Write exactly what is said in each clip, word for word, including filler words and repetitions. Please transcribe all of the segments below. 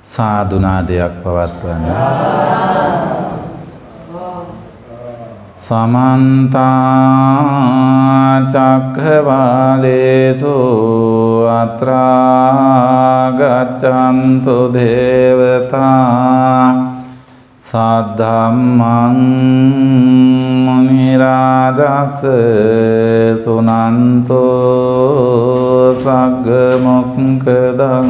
සාදුනාදයක් පවත්වන්න. සමන්ත චක්ඛවාලේසු අත්‍රා ගච්ඡන්තු දේවතා සද්ධම්මං මුනි රාජස් සුනන්තෝ සග්ග මොක්ඛදං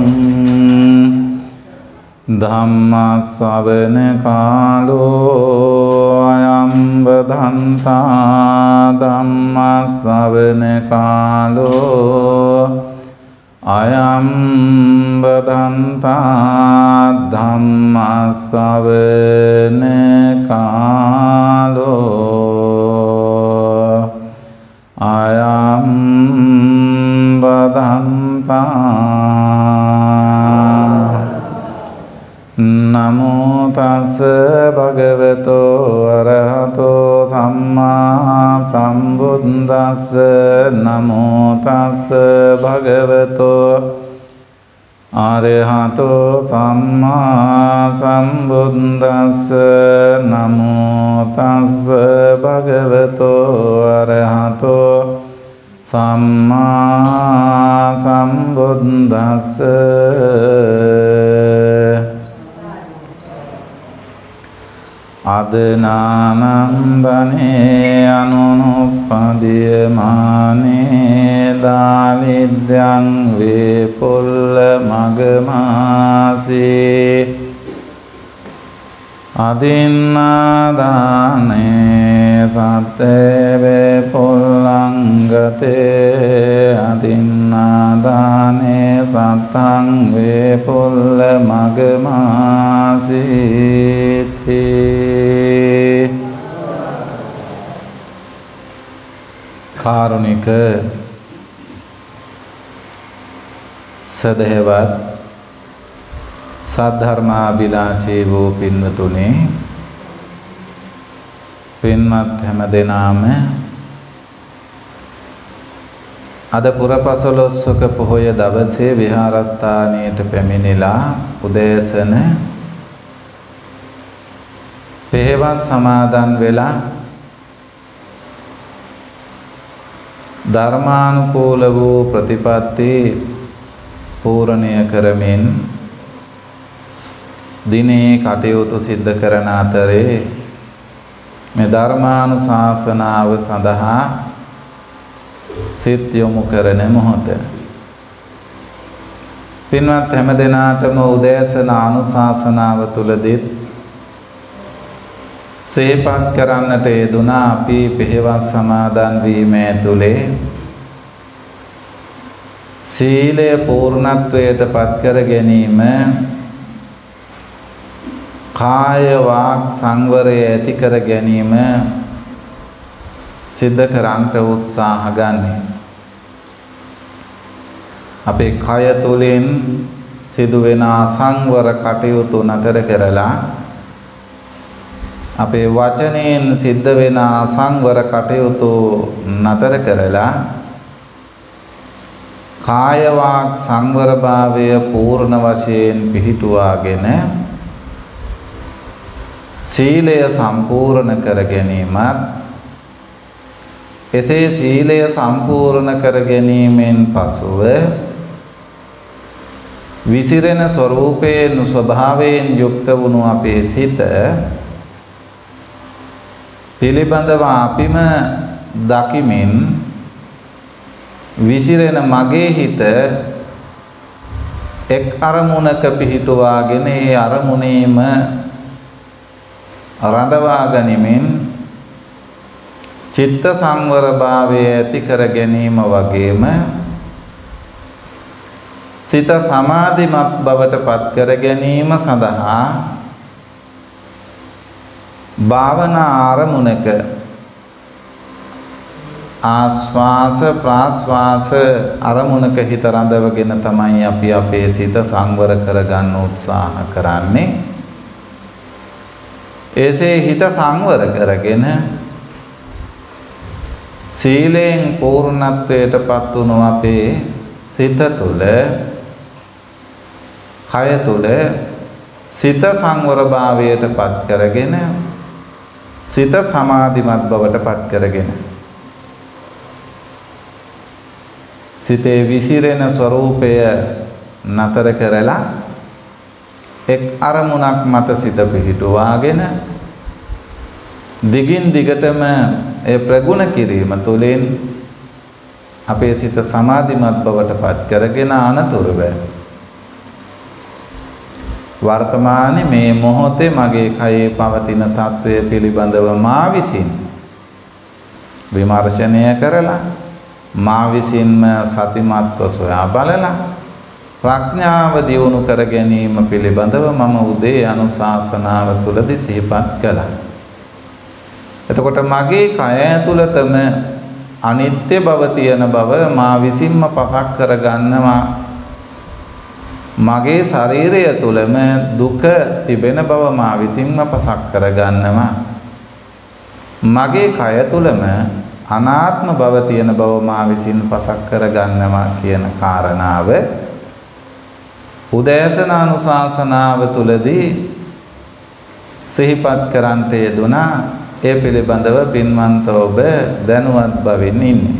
ධම්ම ශ්‍රවණ කාලෝ අයං බදන්තා ධම්ම ශ්‍රවණ කාලෝ අයං බදන්තා ධම්ම ශ්‍රවණ කාලෝ අයං බදන්තා. නමෝ තස් භගවතෝ අරහතෝ සම්මා සම්බුද්දස්ස. නමෝ තස් භගවතෝ අරහතෝ සම්මා සම්බුද්දස්ස. නමෝ තස් භගවතෝ අරහතෝ සම්මා සම්බුද්දස්ස. අදනානන්දනේ අනුනුප්පදියමානේ දාලිද්‍යං වේපුල්ල මගමාසේ අදින්නාදානේ සත්තේ වේපුල්ලංගතේ අදින්නාදානේ සත්තං වේපුල්ල මගමාසීති. කාරුණික සදහවත් සද්ධර්මාභිලාෂී වූ පින්වතුනි, පින්වත් හැම දෙනාම අද පුරපසළොස්වක පොහොය දවසේ විහාරස්ථානයට පැමිණිලා උදෑසන පෙහෙවස් සමාදන් වෙලා ධර්මානුකූල වූ ප්‍රතිපත්ති පූර්ණය කරමින් දිනේ කටයුතු සිද්ධ කරන අතරේ මේ ධර්මානුශාසනාව සඳහා සිත යොමු කරන මොහොත. පින්වත් හැම දෙනාටම උදෑසන අනුශාසනාව තුලදී සිහිපත් කරන්නට යෙදුනා අපි පෙහෙවස් සමාදන් වීම ඇතුලේ සීලය පූර්ණත්වයට පත් කර ගැනීම, කාය වාක් සංවරය ඇති කර ගැනීම සිද්ධ කරන්නට උත්සාහ ගන්නේ. අපේ කය තුලින් සිදුවෙන අසංවර කටයුතු නතර කරලා අපේ වචනයෙන් සිද්ධ වෙන අසංවර කටයුතු නතර කරලා කාය වාක් සංවරභාවය පූර්ණ වශයෙන් පිහිටුවාගෙන සීලය සම්පූර්ණ කර ගැනීමත්, එසේ සීලය සම්පූර්ණ කර ගැනීමෙන් පසුව විසිරෙන ස්වરૂපයෙන් ස්වභාවයෙන් යුක්ත වුණු අපේ සිත පිළිබඳව අපිම දකිමින් විසිරෙන මගේ හිත එක් අරමුණක පිහිටුවාගෙන ඒ අරමුණේම රඳවා ගනිමින් චිත්ත සංවර භාවය ඇති කර ගැනීම වගේම සිත සමාධිමත් බවට පත් කර ගැනීම සඳහා භාවනා ආරමුණක ආස්වාස ප්‍රාස්වාස අරමුණක හිත රඳවගෙන තමයි අපි අපේ සිත සංවර කරගන්න උත්සාහ කරන්නේ. එසේ හිත සංවර කරගෙන සීලෙන් පූර්ණත්වයට පත් වුණු අපේ සිත තුළ, කය තුළ සිත සංවර භාවයට පත් කරගෙන සිත සමාධිමත් බවට පත් කරගෙන සිතේ විසිරෙන ස්වરૂපය නතර කරලා එක් අරමුණක් මත සිත පිහිටුවාගෙන දිගින් දිගටම ඒ ප්‍රගුණ කිරීම තුළින් අපේ සිත සමාධිමත් බවට පත් කරගෙන අනතුරුව වර්තමානයේ මේ මොහොතේ මගේ කයේ පවතින తත්වය පිළිබඳව මා විසින් විමර්ශනය කරලා මා විසින්ම සතිමත්ව සොයා බලලා ප්‍රඥාව දියුණු කර ගැනීම පිළිබඳව මම උදේ අනුශාසනාව තුළදී සිහිපත් කළා. එතකොට මගේ කය ඇතුළතම අනිත්‍ය බව තියෙන බව මා විසින්ම පසක් කරගන්නවා. මගේ ශරීරය තුළම දුක තිබෙන බව මා විසින්ම පසක් කරගන්නවා. මගේ කය තුළම අනාත්ම බව තියෙන බව මා විසින් පසක් කරගන්නවා කියන කාරණාව උදෑසන අනුශාසනාව තුළදී සිහිපත් කරන්ට යෙදුනා. ඒ පිළිබඳව පින්වන්ත ඔබ දැනුවත් බවින් ඉන්නේ.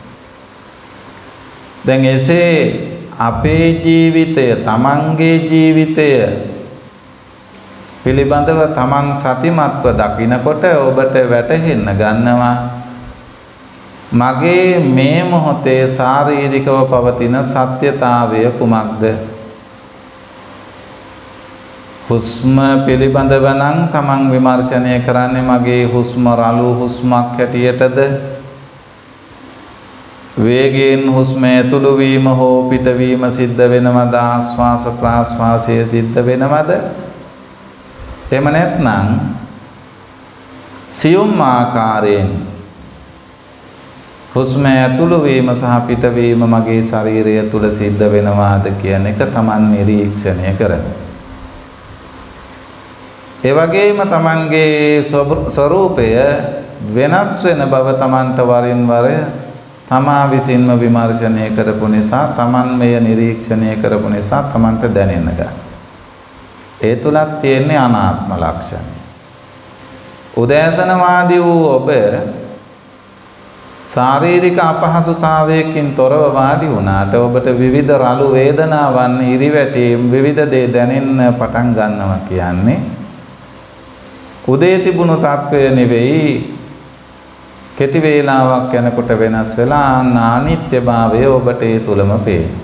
දැන් එසේ අපේ ජීවිතය තමන්ගේ ජීවිතය පිළිබඳව තමන් සතිමත්ව දකිනකොට ඔබට වැටහෙන්න ගන්නවා මගේ මේ මොහොතේ ශාරීරිකව පවතින සත්‍යතාවය කුමක්ද? හුස්ම පිළිබඳව නම් තමන් විමර්ශනය කරන්නේ මගේ හුස්ම රළු හුස්මක් හැටියටද? වේගයෙන් හුස්ම ඇතුළු වීම හෝ පිටවීම සිද්ධ වෙනවද? ආශ්වාස ප්‍රාශ්වාසය සිද්ධ වෙනවද? එහෙම නැත්නම් සියුම් ආකාරයෙන් හුස්ම ඇතුළු වීම සහ පිටවීම මගේ ශරීරය තුල සිද්ධ වෙනවාද කියන එක තමන් නිරීක්ෂණය කරනවා. ඒ වගේම තමන්ගේ ස්වરૂපය වෙනස් වෙන බව තමන්ට වරින් වර තමා විසින්ම විමර්ශනය කරපු නිසා තමන් මෙය නිරීක්ෂණය කරපු නිසා තමන්ට දැනෙන්න ගන්න. ඒ තුලත් තියෙන්නේ අනාත්ම ලක්ෂණය. උදෑසන වාඩි වූ ඔබ ශාරීරික අපහසුතාවයකින් තොරව වාඩි වුණාට ඔබට විවිධ රළු වේදනාවන් ඉරිවැටීම් විවිධ දේ දැනෙන්න පටන් ගන්නවා කියන්නේ උදේ තිබුණු තත්වය නෙවෙයි කෙටි වේලාවක් යනකොට වෙනස් වෙලා අනිත්‍යභාවය ඔබට ඒ තුලම පේනවා.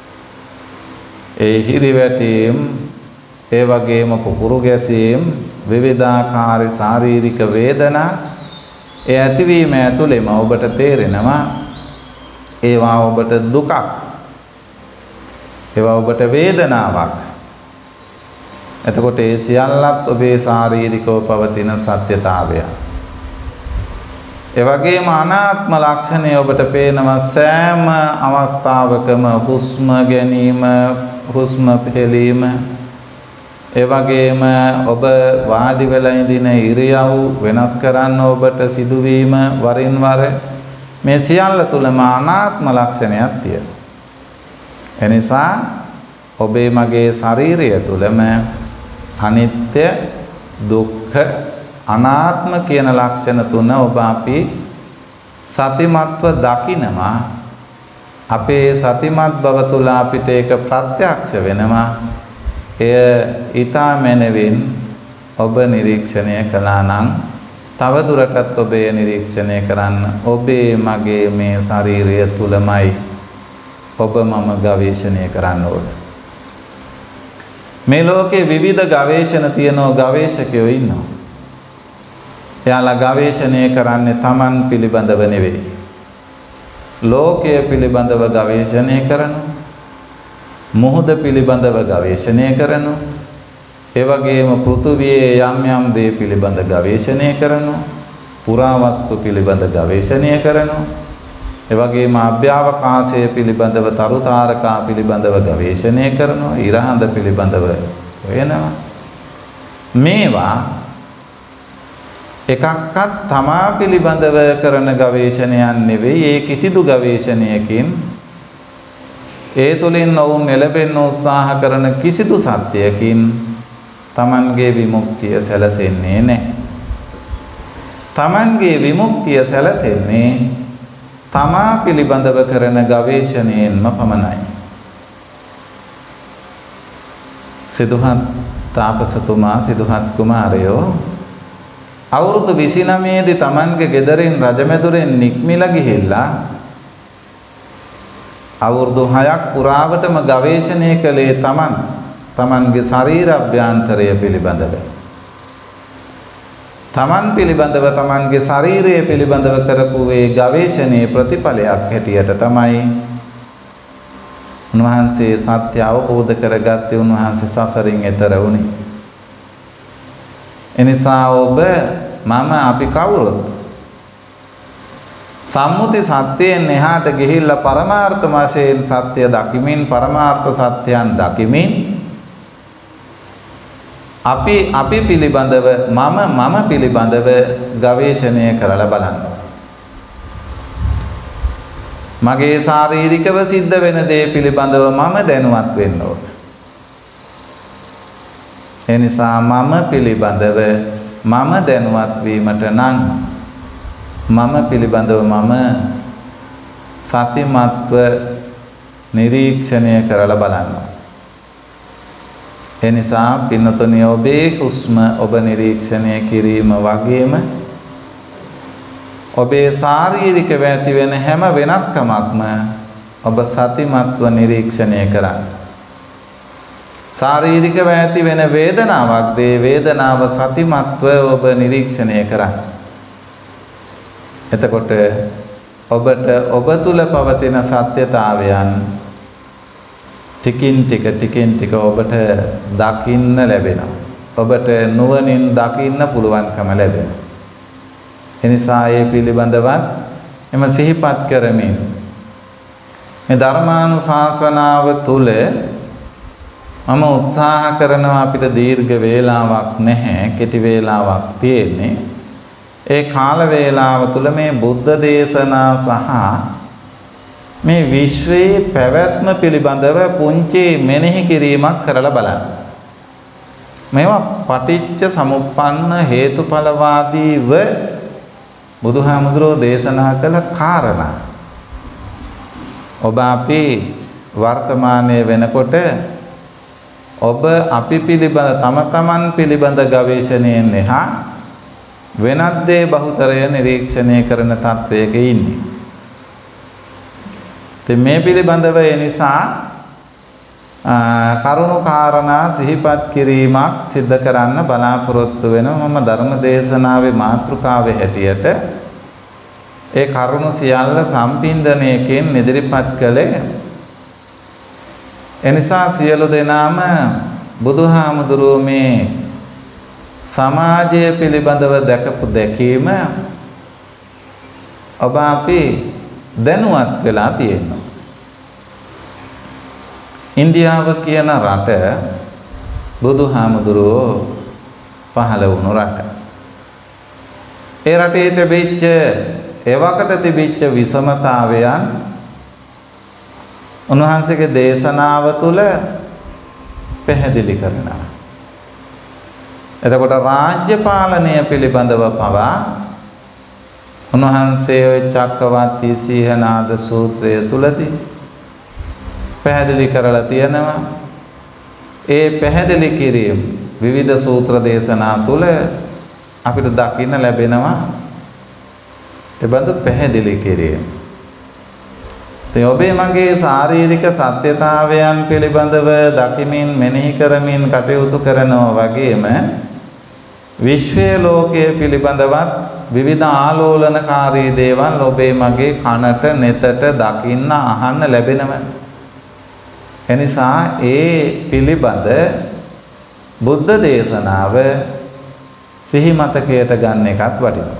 ඒ හිරිවැටීම් ඒ වගේම පුපුරු ගැසීම් විවිධාකාර ශාරීරික වේදනා ඒ ඇතිවීම ඇතුළෙම ඔබට තේරෙනවා ඒවා ඔබට දුකක් ඒවා ඔබට වේදනාවක්. එතකොට ඒ සියල්ලත් ඔබේ ශාරීරිකව පවතින සත්‍යතාවය. ඒ වගේම අනාත්ම ලක්ෂණය ඔබට පේනවා සෑම අවස්ථාවකම හුස්ම ගැනීම හුස්ම පිළීම ඒ වගේම ඔබ වාඩි වෙලා ඉඳින ඉරියව් වෙනස් කරන්න ඔබට සිදුවීම වරින් වර මේ සියල්ල තුලම අනාත්ම ලක්ෂණයක් තියෙනවා. එනිසා ඔබේ මගේ ශරීරය තුලම අනිත්‍ය දුක්ඛ අනාත්ම කියන ලක්ෂණ තුන ඔබ අපි සතිමත්ව දකිනවා. අපේ සතිමත් බව තුල අපිට ඒක ප්‍රත්‍යක්ෂ වෙනවා. එය ඊතා මනවින් ඔබ නිරීක්ෂණය කළා නම් තව දුරටත් ඔබ නිරීක්ෂණය කරන්න. ඔබේ මගේ මේ ශරීරය තුලමයි ඔබ මම ගවේෂණය කරන්න ඕන. මේ ලෝකේ විවිධ ගවේෂණ තියෙනවා ගවේෂකයෝ ඉන්නවා. එයාලා ගවේෂණය කරන්නේ Taman පිළිබඳව නෙවෙයි. ලෝකය පිළිබඳව ගවේෂණය කරනවා. මොහොත පිළිබඳව ගවේෂණය කරනවා. ඒ වගේම පෘථුවියේ යම් යම් දේ පිළිබඳ ගවේෂණය කරනවා. පුරාවස්තු පිළිබඳ ගවේෂණය කරනවා. ඒ වගේම අභ්‍යවකාශය පිළිබඳව තරු තාරකා පිළිබඳව ගවේෂණය කරනවා. ඉරහඳ පිළිබඳව හොයනවා. මේවා එකක්වත් තමා පිළිබඳව කරන ගවේෂණයක් නෙවෙයි. ඒ කිසිදු ගවේෂණයකින් ඒ තුළින් ඔවුන් එළඹෙන්න උත්සාහ කරන කිසිදු සත්‍යයකින් තමන්ගේ විමුක්තිය සැලසෙන්නේ නැහැ. තමන්ගේ විමුක්තිය සැලසෙන්නේ තමා පිළිබඳව කරන ගවේෂණයෙන්ම පමණයි. සිදුහත් තාපසතුමා සිදුහත් කුමාරයෝ අවුරුදු විසිනවය දී තමන්ගේ ගෙදරින් රජමැදුරෙන් නික්මිලා ගිහිල්ලා අවුරුදු හයක් පුරාවටම ගවේෂණය කළේ තමන් තමන්ගේ ශරීර අභ්‍යන්තරය පිළිබඳව. තමන් පිළිබඳව තමන්ගේ ශරීරය පිළිබඳව කරපු ඒ ගවේෂණයේ ප්‍රතිඵලයක් හැටියට තමයි උන්වහන්සේ සත්‍ය අවබෝධ කරගත්තේ. උන්වහන්සේ සසරින් එතර වුණේ. එනිසා ඔබ මම අපි කවුරුත් සම්මුති සත්‍යයෙන් එහාට ගිහිල්ලා පරමාර්ථ වශයෙන් සත්‍ය දකිමින් පරමාර්ථ සත්‍යයන් දකිමින් අපි අපි පිළිබඳව මම මම පිළිබඳව ගවේෂණය කරලා බලන්න. මගේ ශාරීරිකව සිද්ධ වෙන දේ පිළිබඳව මම දැනුවත් වෙන්න ඕන. එනිසා මම පිළිබඳව මම දැනුවත් වීමට නම් මම පිළිබඳව මම සතිමත්ව නිරීක්ෂණය කරලා බලන්න. එනිසා පින්නතුනි ඔබේ හුස්ම ඔබ නිරීක්ෂණය කිරීම වගේම ඔබේ ශාරීරිකව ඇති වෙන හැම වෙනස්කමක්ම ඔබ සතිමත්ව නිරීක්ෂණය කරන්න. ශාරීරිකව ඇති වෙන වේදනාවක් දේ වේදනාව සතිමත්ව ඔබ නිරීක්ෂණය කරන්න. එතකොට ඔබට ඔබ තුල පවතින සත්‍යතාවයන් ටිකින් ටික ටිකින් ටික ඔබට දකින්න ලැබෙනවා. ඔබට නුවණින් දකින්න පුළුවන්කම ලැබෙනවා. එනිසා ඒ පිළිබඳව එම සිහිපත් කරමින් මේ ධර්මානුශාසනාව තුල මම උත්සාහ කරනවා අපිට දීර්ඝ වේලාවක් නැහැ, කෙටි වේලාවක් තියෙන්නේ. ඒ කාල වේලාව තුල මේ බුද්ධ දේශනා සහ මේ විශ්වයේ පැවැත්ම පිළිබඳව පුංචි මෙනෙහි කිරීමක් කරලා බලන්න. මේවා පටිච්ච සමුප්පන්න හේතුඵලවාදීව බුදුහාමුදුරෝ දේශනා කළ කාරණා. ඔබ අපි වර්තමානයේ වෙනකොට ඔබ අපි පිළිබඳ තම තමන් පිළිබඳ ගවේෂණයෙන් එහා වෙනත් දේ බහුතරය නිරීක්ෂණය කරන තත්වයක ඉන්නේ. ඉතින් මේ පිළිබඳව ඒ නිසා කරුණු කාරණා සිහිපත් කිරීමක් සිද්ධ කරන්න බලාපොරොත්තු වෙනවා. මම ධර්ම දේශනාවේ මාතෘකාවේ හැටියට ඒ කරුණු සියල්ල සම්පින්දණයකින් ඉදිරිපත් කළේ. එනිසා සියලු දෙනාම බුදුහාමුදුරුවෝ මේ සමාජය පිළිබඳව දැකපු දැකීම ඔබ අපි දැනුවත් වෙලා තියෙනවා. ඉන්දියාව කියන රට බුදුහාමුදුරුවෝ පහළ වුණු රට. ඒ රටේ තිබිච්ච එවකට තිබිච්ච විෂමතාවයන් උන්වහන්සේගේ දේශනාව තුළ පැහැදිලි කරනවා. එතකොට රාජ්‍ය පාලනය පිළිබඳව පවා උන්වහන්සේ ඔය චක්කවර්ති සීහනාද සූත්‍රය තුලදී පැහැදිලි කරලා තියෙනවා. ඒ පැහැදිලි කිරීම විවිධ සූත්‍ර දේශනා තුල අපිට දකින්න ලැබෙනවා. ඒ බඳු පැහැදිලි කිරීම. ඒ ඔබේ මගේ ශාරීරික සත්‍යතාවයන් පිළිබඳව දකිමින් මෙනෙහි කරමින් කටයුතු කරනවා වගේම විශ්වයේ ලෝකයේ පිළිබඳවත් විවිධ ආලෝලනකාරී දේවල් ඔබේ මගේ කනට නෙතට දකින්න අහන්න ලැබෙනවා. එනිසා ඒ පිළිබඳ බුද්ධ දේශනාව සිහි මතකයට ගන්න එකත් වටිනවා.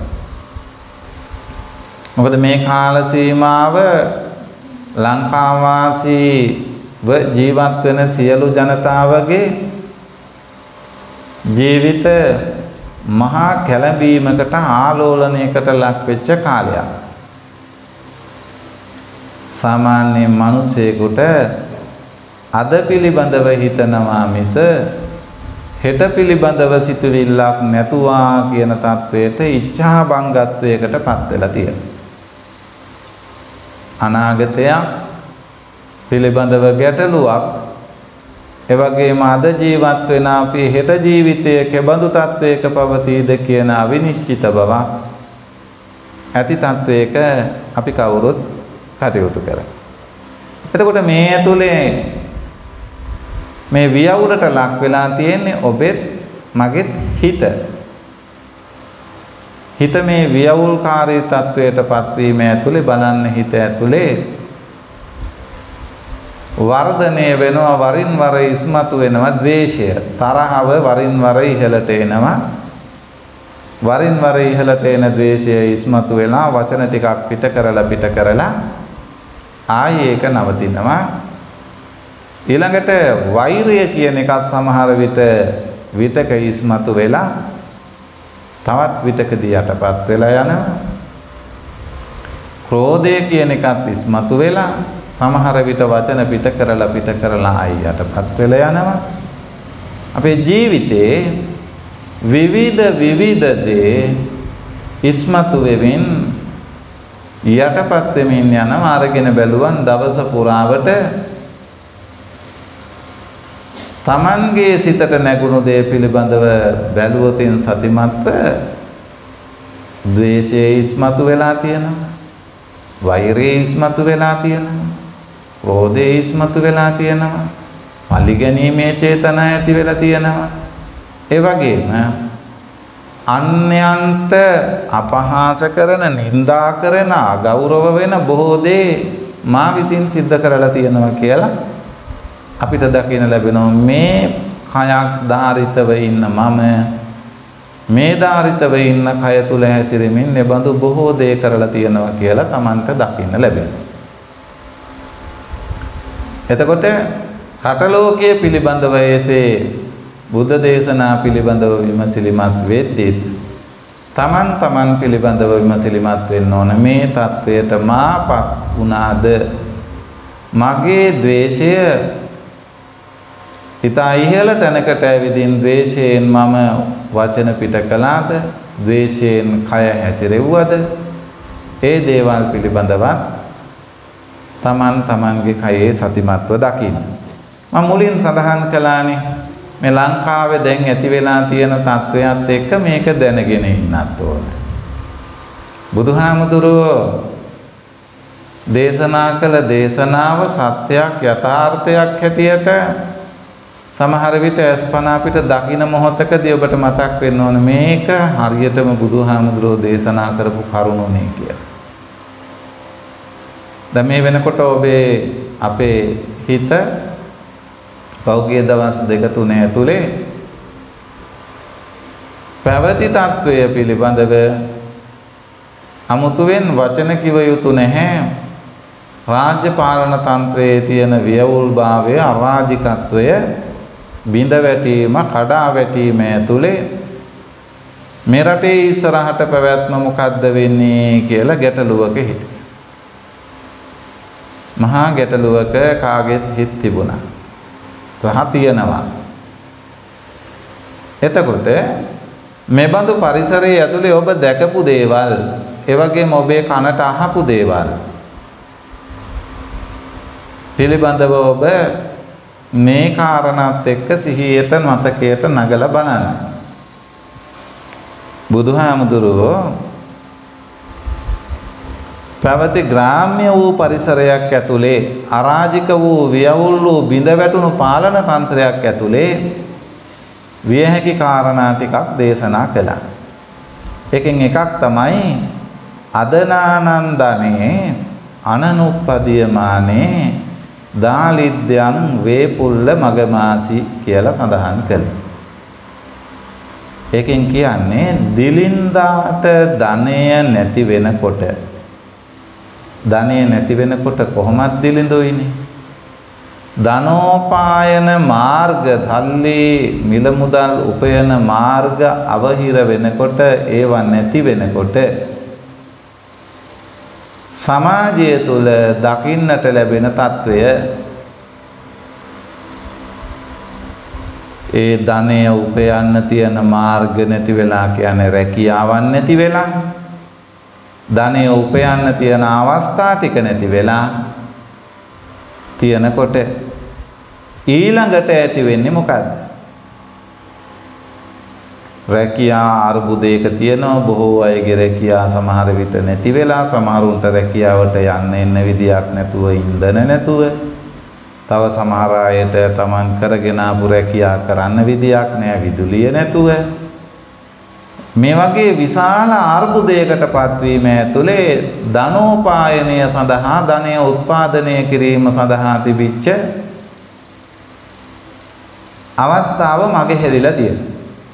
මොකද මේ කාල සීමාව ලංකාවාසීව ජීවත් වෙන සියලු ජනතාවගේ ජීවිත මහා කැළඹීමකට ආලෝලනයකට ලක් වෙච්ච කාලයක්. සාමාන්‍ය මිනිසෙකුට අද පිළිබඳව හිතනවා මිස හෙට පිළිබඳව සිතුවිල්ලක් නැතුවා කියන தത്വයට ඉච්ඡා බංගත්වයකටපත් වෙලා තියෙනවා. අනාගතයක් පිළිබඳව ගැටලුවක් ඒ වගේම අද ජීවත් වෙන අපි හෙට ජීවිතයේ කෙබඳු තත්වයක පවතීද කියන අවිනිශ්චිත බව ඇති තත්වයක අපි කවුරුත් කටයුතු කරා. එතකොට මේ ඇතුලේ මේ වියවුලට ලක් වෙලා තියෙන්නේ ඔබෙත් මගෙත් හිත. හිත මේ වියවුල්කාරී තත්වයටපත් වීම ඇතුලේ බලන්න හිත ඇතුලේ වර්ධනය වෙනවා වරින් වර ඉස්මතු වෙනවා ද්වේෂය තරහව වරින් වර ඉහළට එනවා වරින් වර ඉහළට එන ද්වේෂය ඉස්මතු වෙලා වචන ටිකක් පිට කරලා පිට කරලා ආයේ ඒක නවතිනවා ඊළඟට වෛරය කියන එකත් සමහර විට විතක ඉස්මතු වෙලා තවත් විතකදී යටපත් වෙලා යනවා ක්‍රෝධය කියන එකත් ඉස්මතු වෙලා සමහර විට වචන පිට කරලා පිට කරලා ආයි යටපත් වෙලා යනවා අපේ ජීවිතේ විවිධ විවිධ දේ ඉස්මතු වෙමින් යටපත් වෙමින් යනවා අරගෙන බැලුවන් දවස පුරාවට තමන්ගේ සිතට නැගුණු දේ පිළිබඳව බැලුවොතින් සතිමත්ව ද්වේෂය ඉස්මතු වෙලා තියෙනවා වෛරය ඉස්මතු වෙලා තියෙනවා ක්‍රෝධය ඉස්මතු වෙලා තියෙනවා පරිගැනීමේ චේතනා ඇති වෙලා තියෙනවා ඒ වගේම අන්‍යයන්ට අපහාස කරන නිඳා කරන අගෞරව වෙන බොහෝ දේ මා විසින් සිද්ධ කරලා තියෙනවා කියලා අපිට දකින්න ලැබෙනවා මේ කයක් ධාරිතව ඉන්න මම මේ ධාරිතව ඉන්න කය තුල හැසිරෙමින් nebඳු බොහෝ දේ කරලා තියෙනවා කියලා Tamanට දකින්න ලැබෙනවා. එතකොට රට ලෝකයේ පිළිබඳව එසේ බුද්ධ දේශනා පිළිබඳව විමසිලිමත් වෙද්දී Taman Taman පිළිබඳව විමසිලිමත් වෙන්න ඕන මේ தത്വයට මාපත් වුණාද මගේ ද්වේෂය ඉතා ඉහළ තැනකට ඇවිදින් ද්වේෂයෙන් මම වචන පිට කළාද ද්වේෂයෙන් කය හැසිරෙව්වද ඒ දේවල් පිළිබඳවත් Taman Tamanගේ කයේ සතිමත්ව දකින්න. මම මුලින් සඳහන් කළානේ මේ ලංකාවේ දැන් ඇති වෙලා තියෙන තත්වයක් එක්ක මේක දැනගෙන ඉන්නත් ඕන. බුදුහාමුදුරුවෝ දේශනා කළ දේශනාව සත්‍යයක් යථාර්ථයක් හැටියට සමහර විට අස්පනා පිට දකින්න මොහොතකදී ඔබට මතක් වෙන්න ඕන මේක හරියටම බුදුහාමුදුරුවෝ දේශනා කරපු කරුණුනේ කියලා. දැන් මේ වෙනකොට ඔබේ අපේ හිත පෞගිය දවස් දෙක තුන ඇතුලේ පැවති తত্ত্বය පිළිබඳව අමුතුවෙන් වචන කිව යුතු නැහැ. රාජ්‍ය පාලන තන්ත්‍රයේ තියෙන වියවුල්භාවය අරාජිකත්වය බිඳ වැටීම කඩා වැටීම ඇතුලේ මේ රටේ ඉස්සරහට පැවැත්ම මොකද්ද වෙන්නේ කියලා ගැටලුවක හිටියා. මහා ගැටලුවක කාගෙත් හිත තිබුණා. තහ තියෙනවා. එතකොට මේ බඳු පරිසරයේ ඇතුලේ ඔබ දැකපු දේවල්, ඒ වගේම ඔබේ කනට අහපු දේවල් පිළිබඳව ඔබ මේ කාරණාත් එක්ක සිහියට මතකයට නගලා බලන්න. බුදුහාමුදුරුවෝ පැවති ග්‍රාම්‍ය වූ පරිසරයක් ඇතුලේ අරාජික වූ වියවුල් වූ බිඳ වැටුණු පාලන තන්ත්‍රයක් ඇතුලේ විය හැකි කාරණා ටිකක් දේශනා කළා. එකෙන් එකක් තමයි අදනානන්දනේ අනනුප්පදියමානේ දාලිද්‍යං වේපුල්ල මගමාසි කියලා සඳහන් කළේ. ඒකෙන් කියන්නේ දිලින්දාට ධනය නැති වෙනකොට ධනය නැති වෙනකොට කොහොමද දිලිඳුයිනේ? ධනෝපායන මාර්ග තල්ලි මිල මුදල් උපයන මාර්ග අවහිර වෙනකොට ඒවා නැති වෙනකොට සමාජය තුළ දකින්නට ලැබෙන తত্ত্বය ඒ ධනය උපයන්න තියෙන මාර්ග නැති වෙලා කියන්නේ රැකියාවක් නැති වෙලා. ධනය උපයන්න තියෙන අවස්ථා ටික නැති වෙලා තියෙනකොට ඊළඟට ඇති වෙන්නේ මොකද්ද? රැකියා අර්බුදයක තියෙනවා. බොහෝ අයගේ රැකියා සමහර විට නැති වෙලා, සමහරුන්ට රැකියාවට යන්න එන්න විදියක් නැතුව, ඉන්ධන නැතුව, තව සමහර අයට Taman කරගෙන ආපු රැකියා කරන්න විදියක් නැහැ, විදුලිය නැතුව. මේ වගේ විශාල අර්බුදයකටපත් වීම ඇතුලේ ධනෝපායනය සඳහා, ධනය උත්පාදනය කිරීම සඳහා තිබිච්ච අවස්ථාව මගේ හැරිලා තියෙනවා.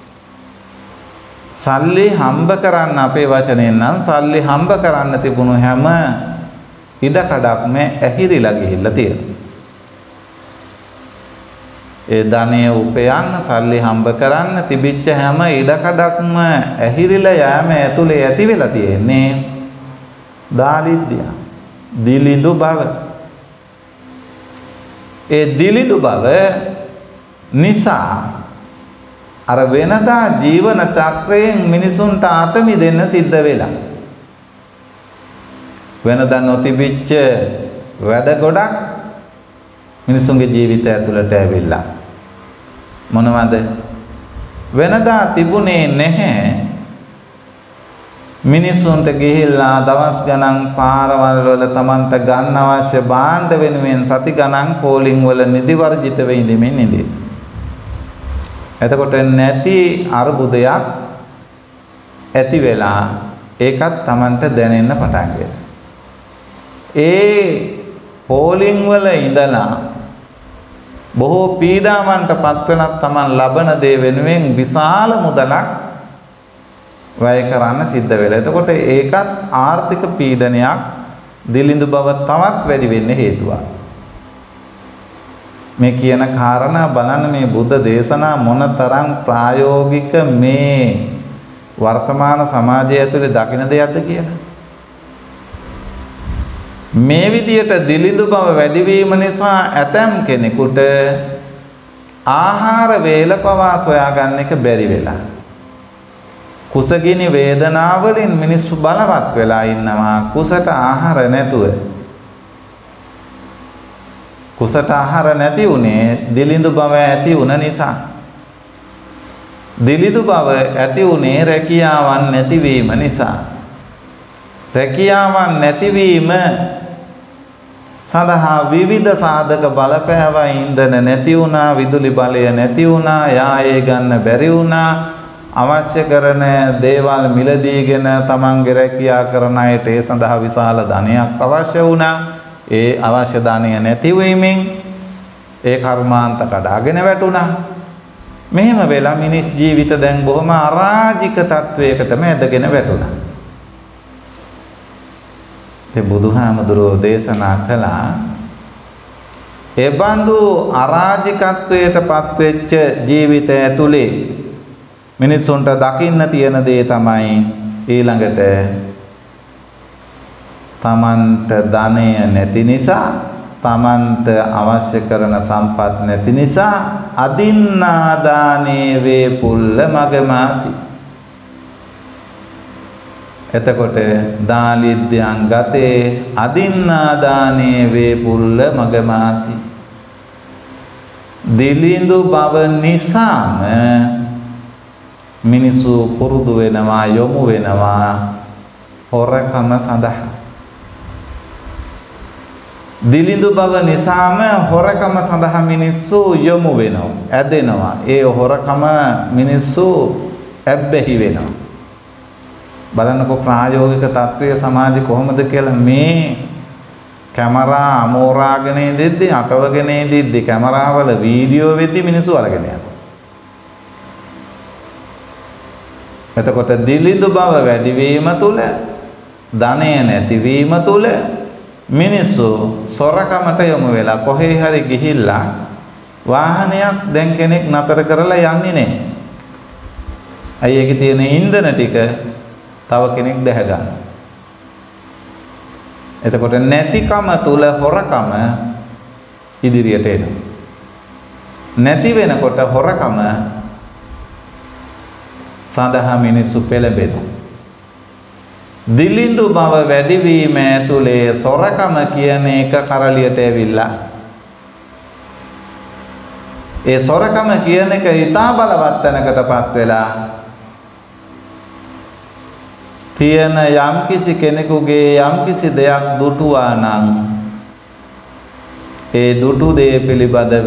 සල්ලි හම්බ කරන්න, අපේ වචනෙන් නම් සල්ලි හම්බ කරන්න තිබුණු හැම ඉඩකඩක්ම ඇහිරිලා ගිහිල්ලා තියෙනවා. ඒ ධනය උපයන්න, සල්ලි හම්බ කරන්න තිබිච්ච හැම ඉඩකඩක්ම ඇහිරිලා යෑම ඇතුලේ ඇති වෙලා තියෙන්නේ දාලිද්‍ය, දිලිඳු බව. ඒ දිලිඳු බව නිසා අර වෙනදා ජීවන චක්‍රයෙන් මිනිසුන්ට අත මිදෙන්න සිද්ධ වෙලා. වෙනදා නොතිබිච්ච වැඩ ගොඩක් මිනිසුන්ගේ ජීවිතය ඇතුළට ඇවිල්ලා. මොනවද? වෙනදා තිබුණේ නැහැ මිනිසුන්ට ගිහිල්ලා දවස් ගණන් පාරවල් වල Tamanට ගන්න අවශ්‍ය භාණ්ඩ වෙනුවෙන් සති ගණන් කෝලින් වල නිදි වර්ජිත වෙයිදෙමින් ඉඳී. එතකොට නැති අර්බුදයක් ඇති වෙලා ඒකත් Tamanට දැනෙන්න පටන් ගන්නවා. ඒ පෝලිං වල ඉඳලා බොහෝ පීඩාවන්ටපත් වෙනත් Taman ලබන දේ වෙනුවෙන් විශාල මුදලක් වැය කරන්න සිද්ධ වෙලා. එතකොට ඒකත් ආර්ථික පීඩනයක්, දිලිඳු බව තවත් වැඩි වෙන්න හේතුවක්. මේ කියන කාරණා බලන්න, මේ බුද්ධ දේශනා මොනතරම් ප්‍රායෝගික මේ වර්තමාන සමාජය ඇතුලේ දකින දෙයක්ද කියලා. මේ විදියට දිලිඳු බව වැඩි වීම නිසා ඇතම් කෙනෙකුට ආහාර වේල පවා සොයා ගන්න එක බැරි වෙලා. කුසගිනි වේදනාවලින් මිනිස්සු බලවත් වෙලා ඉන්නවා කුසට ආහාර නැතුව. කුසට ආහාර නැති උනේ දිලිඳු බව ඇති වුණ නිසා. දිලිඳු බව ඇති උනේ රැකියාවන් නැතිවීම නිසා. රැකියාවන් නැතිවීම සඳහා විවිධ සාධක බලපෑවා. ඉන්ධන නැති වුණා, විදුලි බලය නැති වුණා, යායේ ගන්න බැරි වුණා. අවශ්‍ය කරන දේවල් මිලදීගෙන තමන්ගේ රැකියා කරන අයට ඒ සඳහා විශාල ධනයක් අවශ්‍ය වුණා. ඒ අවශ්‍ය ධනය නැති වීමෙන් ඒ කර්මාන්ත කඩාගෙන වැටුණා. මෙහෙම වෙලා මිනිස් ජීවිත දැන් බොහොම අරාජික තත්වයකටම ඇදගෙන වැටුණා. ඒ බුදුහාමුදුරෝ දේශනා කළා ඒ බඳු අරාජිකත්වයටපත් වෙච්ච ජීවිතය ඇතුලේ මිනිසුන්ට දකින්න තියෙන දේ තමයි ඊළඟට තමන්ට ධනය නැති නිසා, තමන්ට අවශ්‍ය කරන සම්පත් නැති නිසා අදින්නාදානේ වේ පුල්ල මගමාසි. එතකොට දාලිද්‍යං ගතේ අදින්නාදානේ වේ පුල්ල මගමාසි. දිලිඳු බව නිසාම මිනිසු පුරුදු වෙනවා, යොමු වෙනවා හොරකම සඳහා. දිලිඳු බව නිසාම හොරකම සඳහා මිනිස්සු යොමු වෙනවා, ඇදෙනවා. ඒ හොරකම මිනිස්සු ඇබ්බැහි වෙනවා. බලන්නකො ප්‍රායෝගික තත්වයේ සමාජය කොහොමද කියලා. මේ කැමරා අමෝරාගෙන ඉඳිද්දි, අටවගෙන ඉඳිද්දි කැමරාවල වීඩියෝ වෙද්දි මිනිස්සු අරගෙන යනවා. එතකොට දිලිඳු බව වැඩි වීම තුල, ධනය නැතිවීම තුල මිනිස්සු සොරකමට යොමු වෙලා කොහේ හරි ගිහිල්ලා වාහනයක් දැන් කෙනෙක් නතර කරලා යන්නේ නැහැ. අය ඒකේ තියෙන ඉන්ධන ටික තව කෙනෙක් දැහ ගන්න. එතකොට නැතිකම තුල හොරකම ඉදිරියට එනවා. නැති වෙනකොට හොරකම සඳහා මිනිස්සු පෙළඹෙනවා. දිලිඳු බව වැඩිවීම ඇතුලේ සොරකම කියන එක කරලියට ඇවිල්ලා ඒ සොරකම කියන එක ඊටා බලවත් තැනකටපත් වෙලා තියෙන යම්කිසි කෙනෙකුගේ යම්කිසි දෙයක් දුටුවා නම් ඒ දුටු දේ පිළිබඳව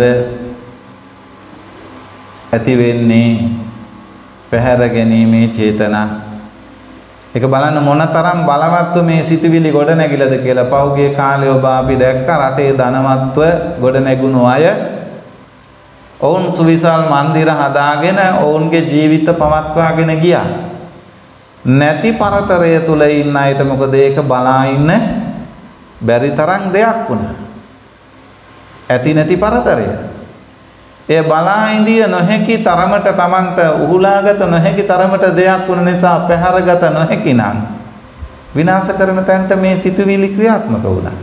ඇති වෙන්නේ පැහැර ගැනීමේ චේතනා. ඒක බලන්න මොනතරම් බලවත්ව මේ සිතුවිලි ගොඩ නැගිලාද කියලා. පහුගිය කාලේ ඔබ අපි දැක්ක රටේ ධනවත්ව ගොඩ නැගුණු අය ඔවුන් සුවිශාල මන්දිර හදාගෙන ඔවුන්ගේ ජීවිත පවත්වාගෙන ගියා. නැති පරතරය තුල ඉන්න අයට මොකද ඒක බලා ඉන්න බැරි තරම් දෙයක් වුණා. ඇති නැති පරතරය. ඒ බලා ඉඳිය නොහැකි තරමට Tamanට උහුලාගත නොහැකි තරමට දෙයක් වුණ නිසා පැහැරගත නොහැකි නම් විනාශ කරන තැනට මේ සිතුවිලි ක්‍රියාත්මක වුණා.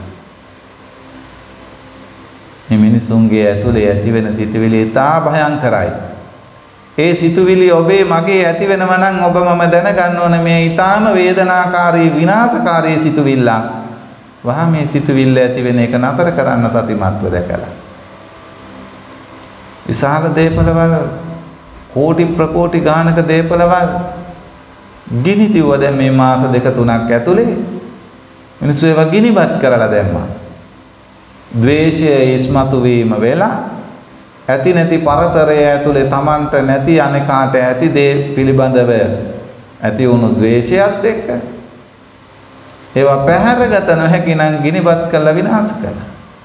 මේ මිනිසුන්ගේ ඇතුලේ ඇති වෙන සිතුවිලි තා භයංකරයි. ඒ සිතුවිලි ඔබේ මගේ ඇති වෙනව නම් ඔබ මම දැනගන්න ඕන මේ ඊටාම වේදනාකාරී විනාශකාරී සිතුවිල්ලක්. වහා මේ සිතුවිල්ල ඇති වෙන එක නතර කරන්න සතිමත්ව දැකලා. විශාල දේපලවල කෝටි ප්‍රකෝටි ගානක දේපලවල ගිනි තියුව දැන් මේ මාස දෙක තුනක් ඇතුලේ මිනිස්සු ඒවා ගිනිපත් කරලා දැම්මා. ද්වේෂය ඉස්මතු වීම වෙලා ඇති නැති පරතරය ඇතුලේ Tamanට නැති අනේකාට ඇති දේ පිළිබඳව ඇති වුණු ද්වේෂයත් එක්ක ඒවා පැහැරගත නොහැකි නම් ගිනිපත් කරලා විනාශ කළා.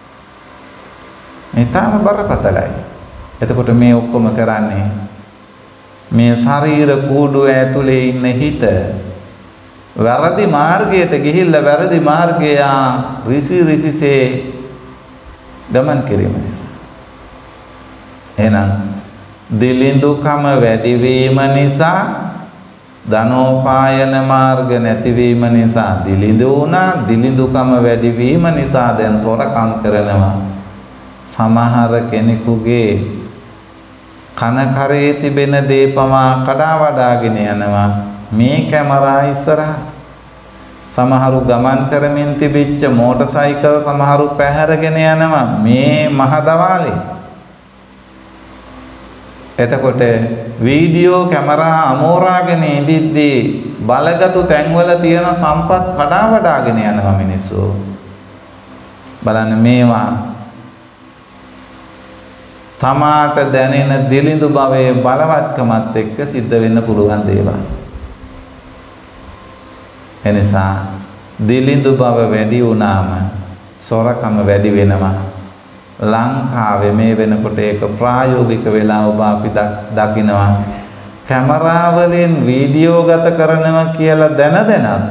මේ තාම බරපතලයි. එතකොට මේ ඔක්කොම කරන්නේ මේ ශරීර කූඩුව ඇතුලේ ඉන්න හිත වැරදි මාර්ගයට ගිහිල්ලා වැරදි මාර්ගය රිසි රිසිසේ ගමන් කිරීම නිසා. එහෙනම් දිලිඳුකම වැඩිවීම නිසා ධනෝපායන මාර්ග නැතිවීම නිසා දිලිඳු වුණා. දිලිඳුකම වැඩිවීම නිසා දැන් සොරකම් කරනවා. සමහර කෙනෙකුගේ කන කරේ තිබෙන දීපමා කඩා වඩාගෙන යනවා මේ කැමරා ඉස්සරහා. සමහරු ගමන් කරමින් තිබිච්ච මෝටර් සයිකල් සමහරු පැහැරගෙන යනවා මේ මහ දවාලේ. එතකොට වීඩියෝ කැමරා අමෝරාගෙන ඉදිද්දී බලගතු තැන්වල තියෙන සම්පත් කඩා වඩාගෙන යනවා මිනිස්සු. බලන්න මේවා තමාට දැනෙන දිලිඳු භවයේ බලවත්කමත් එක්ක සිද්ධ වෙන්න පුළුවන් දේවල්. එනිසා දිලිඳු භව වැඩි වුණාම සොරකම වැඩි වෙනවා. ලංකාවේ මේ වෙනකොට ඒක ප්‍රායෝගික වෙලා ඔබ අපි දකිනවා. කැමරා වලින් වීඩියෝ ගත කරනවා කියලා දැන දැනත්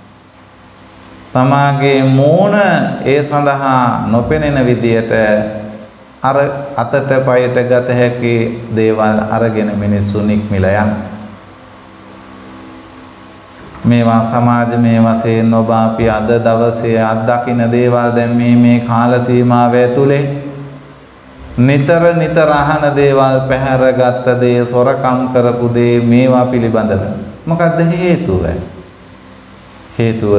තමාගේ මූණ ඒ සඳහා නොපෙනෙන විදියට අර අතට පයට ගත හැකි දේවල් අරගෙන මිනිස්සු නික්මිලා යන මේවා සමාජමය වශයෙන් ඔබ අපි අද දවසේ අත්දකින්න දේවල් දැන් මේ මේ කාල සීමාව ඇතුලේ නිතර නිතර අහන දේවල් පැහැරගත්ත දේ සොරකම් කරපු දේ මේවා පිළිබඳව මොකක්ද හේතුව? හේතුව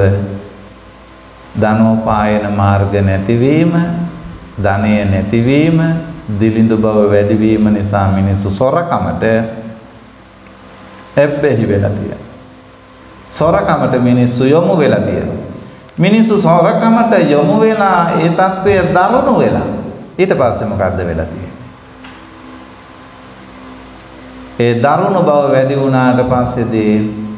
ධනෝපායන මාර්ග නැතිවීම, ධනය නැතිවීම, දිලිඳු බව වැඩිවීම නිසා මිනිස්සු සොරකමට එබ්බෙහි වෙලා තියෙනවා. සොරකමට මිනිස්සු යොමු වෙලා තියෙනවා. මිනිස්සු සොරකමට යොමු වෙලා ඒ తත්වය දරුණු වෙලා ඊට පස්සේ මොකද්ද වෙලා තියෙන්නේ? ඒ දරුණු බව වැඩි වුණාට පස්සේදී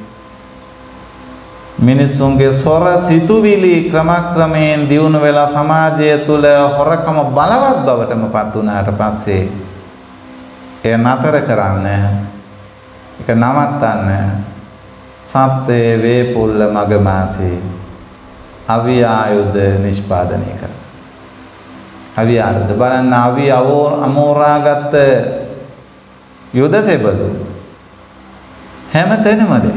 මිනිසුන්ගේ සොර සිතුවිලි ක්‍රමක්‍රමයෙන් දියුණු වෙලා සමාජය තුළ හොරකම බලවත් බවටම පත් වුණාට පස්සේ එය නතර කරන්න, ඒක නවත්තන්න සත්වේ වේපුල්ල මගමාසේ අවි ආයුධ නිෂ්පාදනය කරන. අවි ආයුධ බලන්න අවි අමෝරාගත්ත යුද සෙබළු හැම තැනම දෙයි.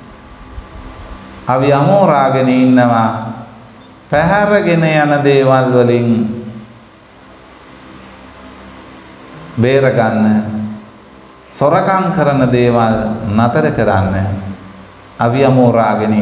අවි අමෝරාගෙන ඉන්නවා පැහැරගෙන යන දේවල් වලින් බේරගන්න සොරකම් කරන දේවල් නතර කරන්න අවියමෝරාගෙන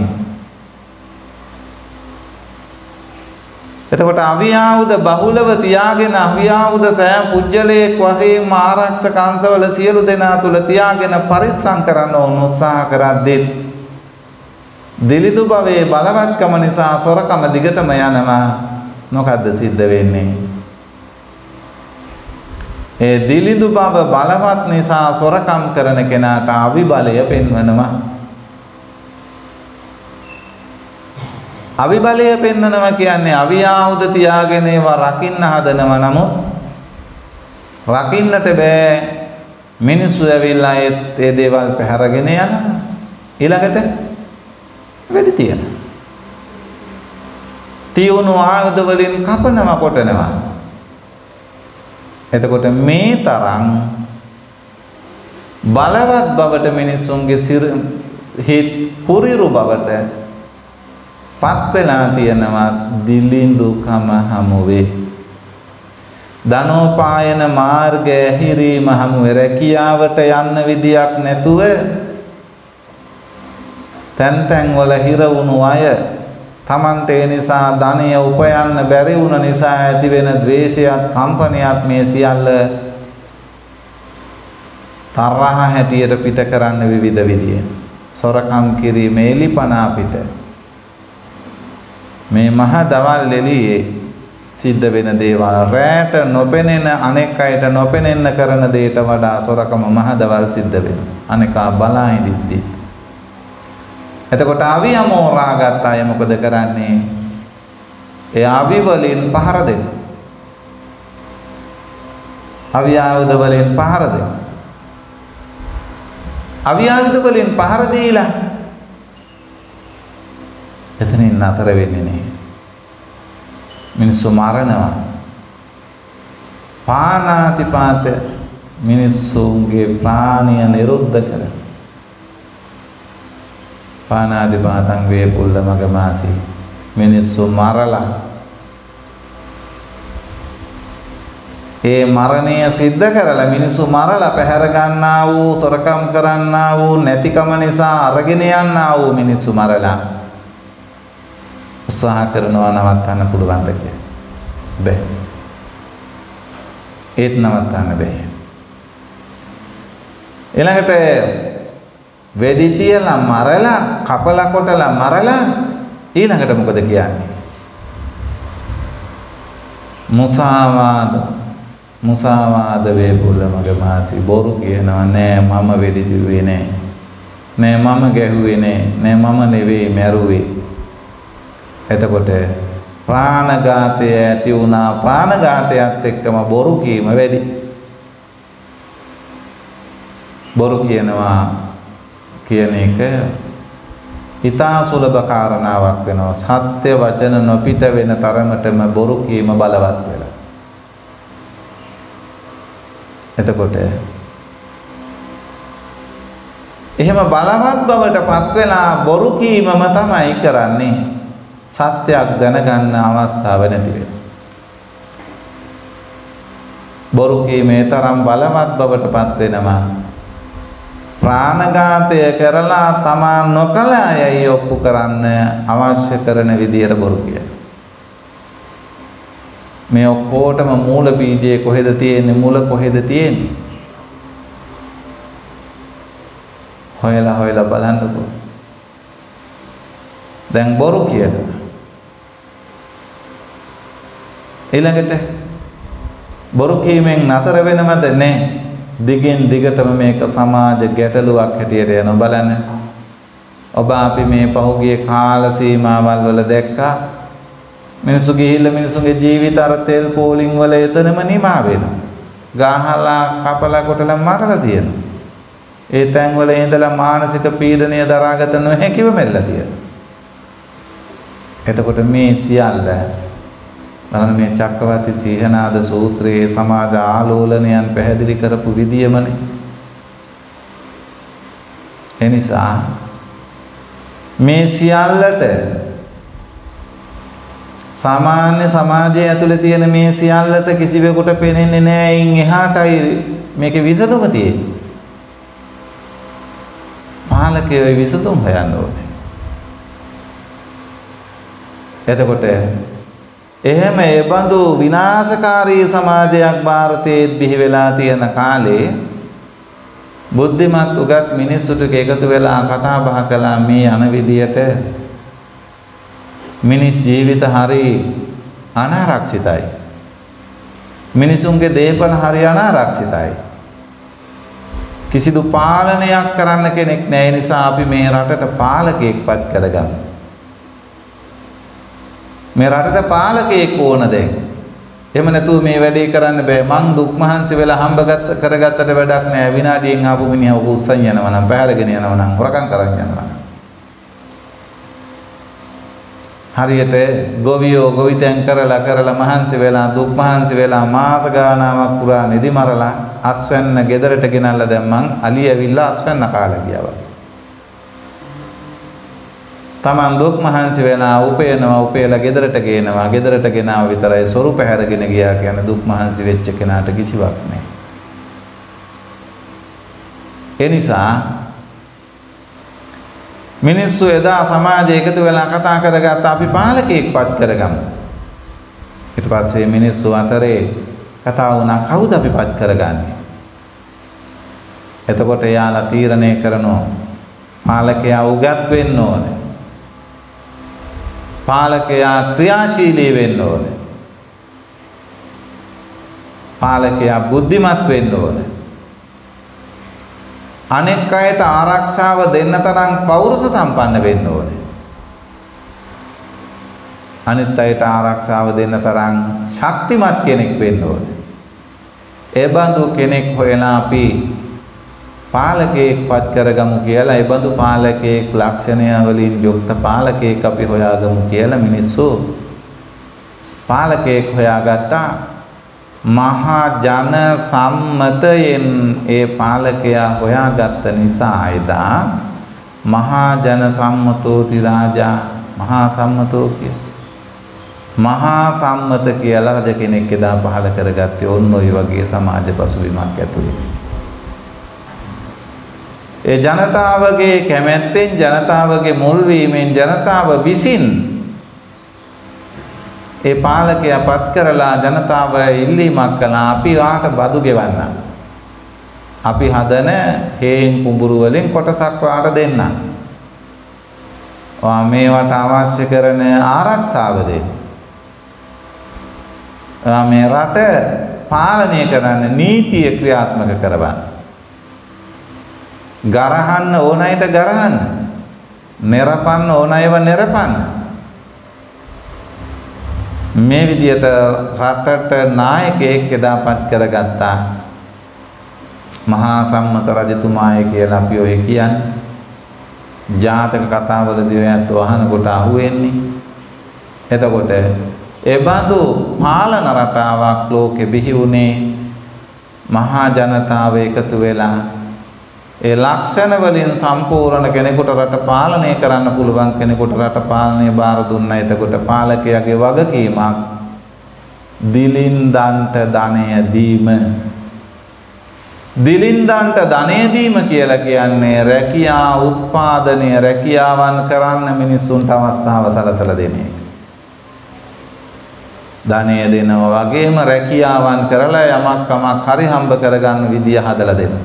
එතකොට අවියාවුද බහුලව තියාගෙන අවියාවුද සෑම පුජ්‍යලයක් වශයෙන් ආරක්ෂක අංශවල සියලු දෙනා තුල තියාගෙන පරිස්සම් කරන්න ඕන උත්සාහ කරද්දී දිලිදු භවයේ බලවත්කම නිසා සොරකම දිගටම යනවා මොකද්ද සිද්ධ වෙන්නේ ඒ දිලිදු බව බලවත් නිසා සොරකම් කරන කෙනාට අවිබලය පෙන්වනවා අවිබලය පෙන්වනවා කියන්නේ අවියාවුද තියාගෙන ඒවා රකින්න හදනවා නමුත් රකින්නට බෑ මිනිස්සු ඇවිල්ලා ඒ දේවල් පැහැරගෙන යනවා ඊළඟට වෙඩි තියනවා තියුණු ආයුධ වලින් කපනවා කොටනවා එතකොට මේ තරම් බලවත් බවට මිනිසුන්ගේ සිර හිත පුරිරු බවට පත් වෙලා තියෙනවා දිලිඳුකම හමුවේ ධනෝපායන මාර්ගය හිරීම හමුවේ රැකියාවට යන්න විදියක් නැතුව තැන් තැන් වල හිර වුණු අය තමන්ට ඒ නිසා ධනය උපයන්න බැරි වුණ නිසා ඇති වෙන ද්වේෂයත් කම්පනයත් මේ සියල්ල තරහ හැටියට පිට කරන්න විවිධ විදියෙන් සොරකම් කිරීම එලිපනා පිට මේ මහ දවල් එළියේ සිද්ධ වෙන දේවල් රැට නොපෙනෙන අනෙක් අයට නොපෙනෙන්න කරන දේට වඩා සොරකම මහ දවල් සිද්ධ වෙනවා අනේකා බලා හිටිද්දී එතකොට අවිය මෝරා ගත්ත අය මොකද කරන්නේ ඒ අවි වලින් පහර දෙන අවි ආයුධ වලින් පහර දෙන අවි ආයුධ වලින් පහර දීලා එතනින් නතර වෙන්නේ නැහැ මිනිස්සු මරනවා පානාතිපාත මිනිස්සුන්ගේ ප්‍රාණය නිරුද්ධ කරනවා පානාතිපාතං වේපුල්ල මගමාසී මිනිස්සු මරලා ඒ මරණය සිද්ධ කරලා මිනිස්සු මරලා පැහැර ගන්නා වූ සොරකම් කරන්නා වූ නැතිකම නිසා අරගෙන යන්නා වූ මිනිස්සු මරලා උත්සාහ කරනවා නවත්තන්න පුළුවන් ද කියලා බෑ ඒත් නවත්තන්න බෑ ඊළඟට වෙඩි තියලා මරලා කපලා කොටලා මරලා ඊළඟට මොකද කියන්නේ මුසාවාද මුසාවාද වේපුල්ල මගමාසි බොරු කියනවා නෑ මම වෙඩි දිව්වේ නෑ නෑ මම ගැහුවේ නෑ නෑ මම නෙවෙයි මැරුවේ එතකොට ප්‍රාණඝාතය ඇති වුණා ප්‍රාණඝාතයත් එක්කම බොරු කීම වැඩි බොරු කියනවා කියන එක ඊතා සුලභ කාරණාවක් වෙනවා සත්‍ය වචන නොපිට වෙන තරමටම බොරු කීම බලවත් වෙලා එතකොට එහෙම බලවත් බවට පත් වෙලා බොරු කීමම තමයි කරන්නේ සත්‍යයක් දැනගන්න අවස්ථාව නැති වෙන බොරු කීමේ තරම් බලවත් බවට පත් වෙනවා ප්‍රාණඝාතය කරලා තමා නොකල අයයි ඔප්පු කරන්න අවශ්‍ය කරන විදියට බොරු කියන මේ ඔක්කොටම මූල බීජය කොහෙද තියෙන්නේ මුල කොහෙද තියෙන්නේ හොයලා හොයලා බලන්නකෝ දැන් බොරු කියනවා ඊළඟට බොරු කීමෙන් නතර වෙනවද නැහැ දිගින් දිගටම මේක සමාජ ගැටලුවක් හැටියට යන බලන්න ඔබ අපි මේ පහුගිය කාල සීමාවල් වල දැක්කා මිනිස්සු ගිහිල්ලා මිනිස්සුගේ ජීවිත අර තෙල් පෝලිං වල එතනම නිමා වෙනවා ගහලා කපලා කොටලා මරලා තියෙනවා ඒ තැන් වල ඉඳලා මානසික පීඩනය දරාගත නොහැකිව මෙල්ලා තියෙනවා එතකොට මේ සියල්ල බලන්න මේ චක්කවර්ති සීහනාද සූත්‍රයේ සමාජ ආලෝලනයන් පැහැදිලි කරපු විදියමනේ එනිසා මේ සියල්ලට සාමාන්‍ය සමාජය ඇතුලේ තියෙන මේ සියල්ලට කිසිවෙකුට පෙනෙන්නේ නැහැ. ඉන් එහාටයි මේකේ විසඳුම තියෙන්නේ. පාලකයෝ විසඳුම් හොයන්න ඕනේ. එතකොට එහෙම ඒ බඳු විනාශකාරී සමාජයක් ಭಾರತයේ බිහි වෙලා තියෙන කාලේ බුද්ධිමත් උගත් මිනිස්සුට එකතු වෙලා කතා බහ කළා මේ යන විදියට මිනිස් ජීවිත හරි අනාරක්ෂිතයි. මිනිසුන්ගේ දේපල හරි අනාරක්ෂිතයි. කිසිදු පාලනයක් කරන්න කෙනෙක් නැහැ. නිසා අපි මේ රටට පාලකයෙක්පත් කරගමු. මේ රටට පාලකයෙක් ඕන දැන්. එහෙම නැතුව මේ වැඩේ කරන්න බෑ. මං දුක් මහන්සි වෙලා හම්බගත්ත කරගත්තට වැඩක් නෑ. විනාඩියෙන් ආපු මිනිහව උස්සන් යනවා නම් පැහැරගෙන යනවා නම් හොරකම් කරන් යනවා. හරියට ගොවියෝ ගොවිතැන් කරලා කරලා මහන්සි වෙලා දුක් මහන්සි වෙලා මාස ගානාවක් පුරා නිදි මරලා අස්වැන්න ගෙදරට ගෙනල්ලා දැම්මන් අලි ඇවිල්ලා අස්වැන්න කාලා ගියා වගේ. තමන් දුක් මහන්සි වෙලා උපයනවා උපයලා ගෙදරට ගේනවා ගෙදරට ගෙනාව විතරයි සොරු පැහැරගෙන ගියා කියන දුක් මහන්සි වෙච්ච කෙනාට කිසිවක් නැහැ. ඒ නිසා මිනිස්සු එදා සමාජය එකතු වෙලා කතා කරගත්ත අපි පාලකයෙක්පත් කරගමු. ඊට පස්සේ මිනිස්සු අතරේ කතා වුණා කවුද අපිපත් කරගන්නේ? එතකොට යාලා තීරණය කරනවා පාලකයා උගත් වෙන්න ඕනේ. පාලකයා ක්‍රියාශීලී වෙන්න ඕනේ. පාලකයා බුද්ධිමත් වෙන්න ඕනේ. අනෙක් අයට ආරක්ෂාව දෙන්න තරම් පෞරුෂ සම්පන්න වෙන්න ඕනේ. අනිත් අයට ආරක්ෂාව දෙන්න තරම් ශක්තිමත් කෙනෙක් වෙන්න ඕනේ. ඒ බඳු කෙනෙක් හොයලා අපි පාලකයෙක්පත් කරගමු කියලා ඒ බඳු පාලකයෙක් ලක්ෂණය වලින් යුක්ත පාලකයෙක් අපි හොයාගමු කියලා මිනිස්සු පාලකයෙක් හොයාගත්තා. මහා ජන සම්මතයෙන් ඒ පාලකයා හොයාගත්ත නිසා එදා මහා ජන සම්මතෝති රාජා මහා සම්මතෝ කිය. මහා සම්මත කියලා රජ කෙනෙක් එදා පහල කරගත්තේ ඔන්න ඔය වගේ සමාජ පසුබිමක් ඇතුළේ. ඒ ජනතාවගේ කැමැත්තෙන් ජනතාවගේ මුල් වීමෙන් ජනතාව විසින් ඒ පාලකයා පත් කරලා ජනතාව ඉල්ලීමක් කළා අපි වාට බදු ගෙවන්න. අපි හදන හේන් කුඹුරු වලින් කොටසක් වාට දෙන්න. ඔයා මේවට අවශ්‍ය කරන ආරක්ෂාව දෙන්න. ඔයා මේ රට පාලනය කරන්න නීතිය ක්‍රියාත්මක කරවන්න. ගරහන්න ඕන අයට ගරහන්න. නිරපන්න ඕන අයව නිරපන්න. මේ විදියට රටට නායකයෙක් එදාපත් කරගත්තා මහා සම්මත රජතුමාය කියලා අපි ඔය කියන්නේ. ජාතක කතාවලදී ඔයත් අහනකොට අහුවෙන්නේ. එතකොට ඒ බඳු පාලන රටාවක් ලෝකෙ බිහි වුණේ මහා ජනතාව එකතු වෙලා ඒ ලක්ෂණ වලින් සම්පූර්ණ කෙනෙකුට රට පාලනය කරන්න පුළුවන් කෙනෙකුට රට පාලනය බාර දුන්නා. එතකොට පාලකයාගේ වගකීමක් දිලින්දන්ට ධනය දීම. දිලින්දන්ට ධනය දීම කියලා කියන්නේ රැකියා උත්පාදනය රැකියාවන් කරන්න මිනිස්සුන්ට අවස්ථාව සලසලා දෙන එක. ධනය දෙනවා වගේම රැකියාවන් කරලා යමක් කමක් හරි හම්බ කරගන්න විදිය හදලා දෙනවා.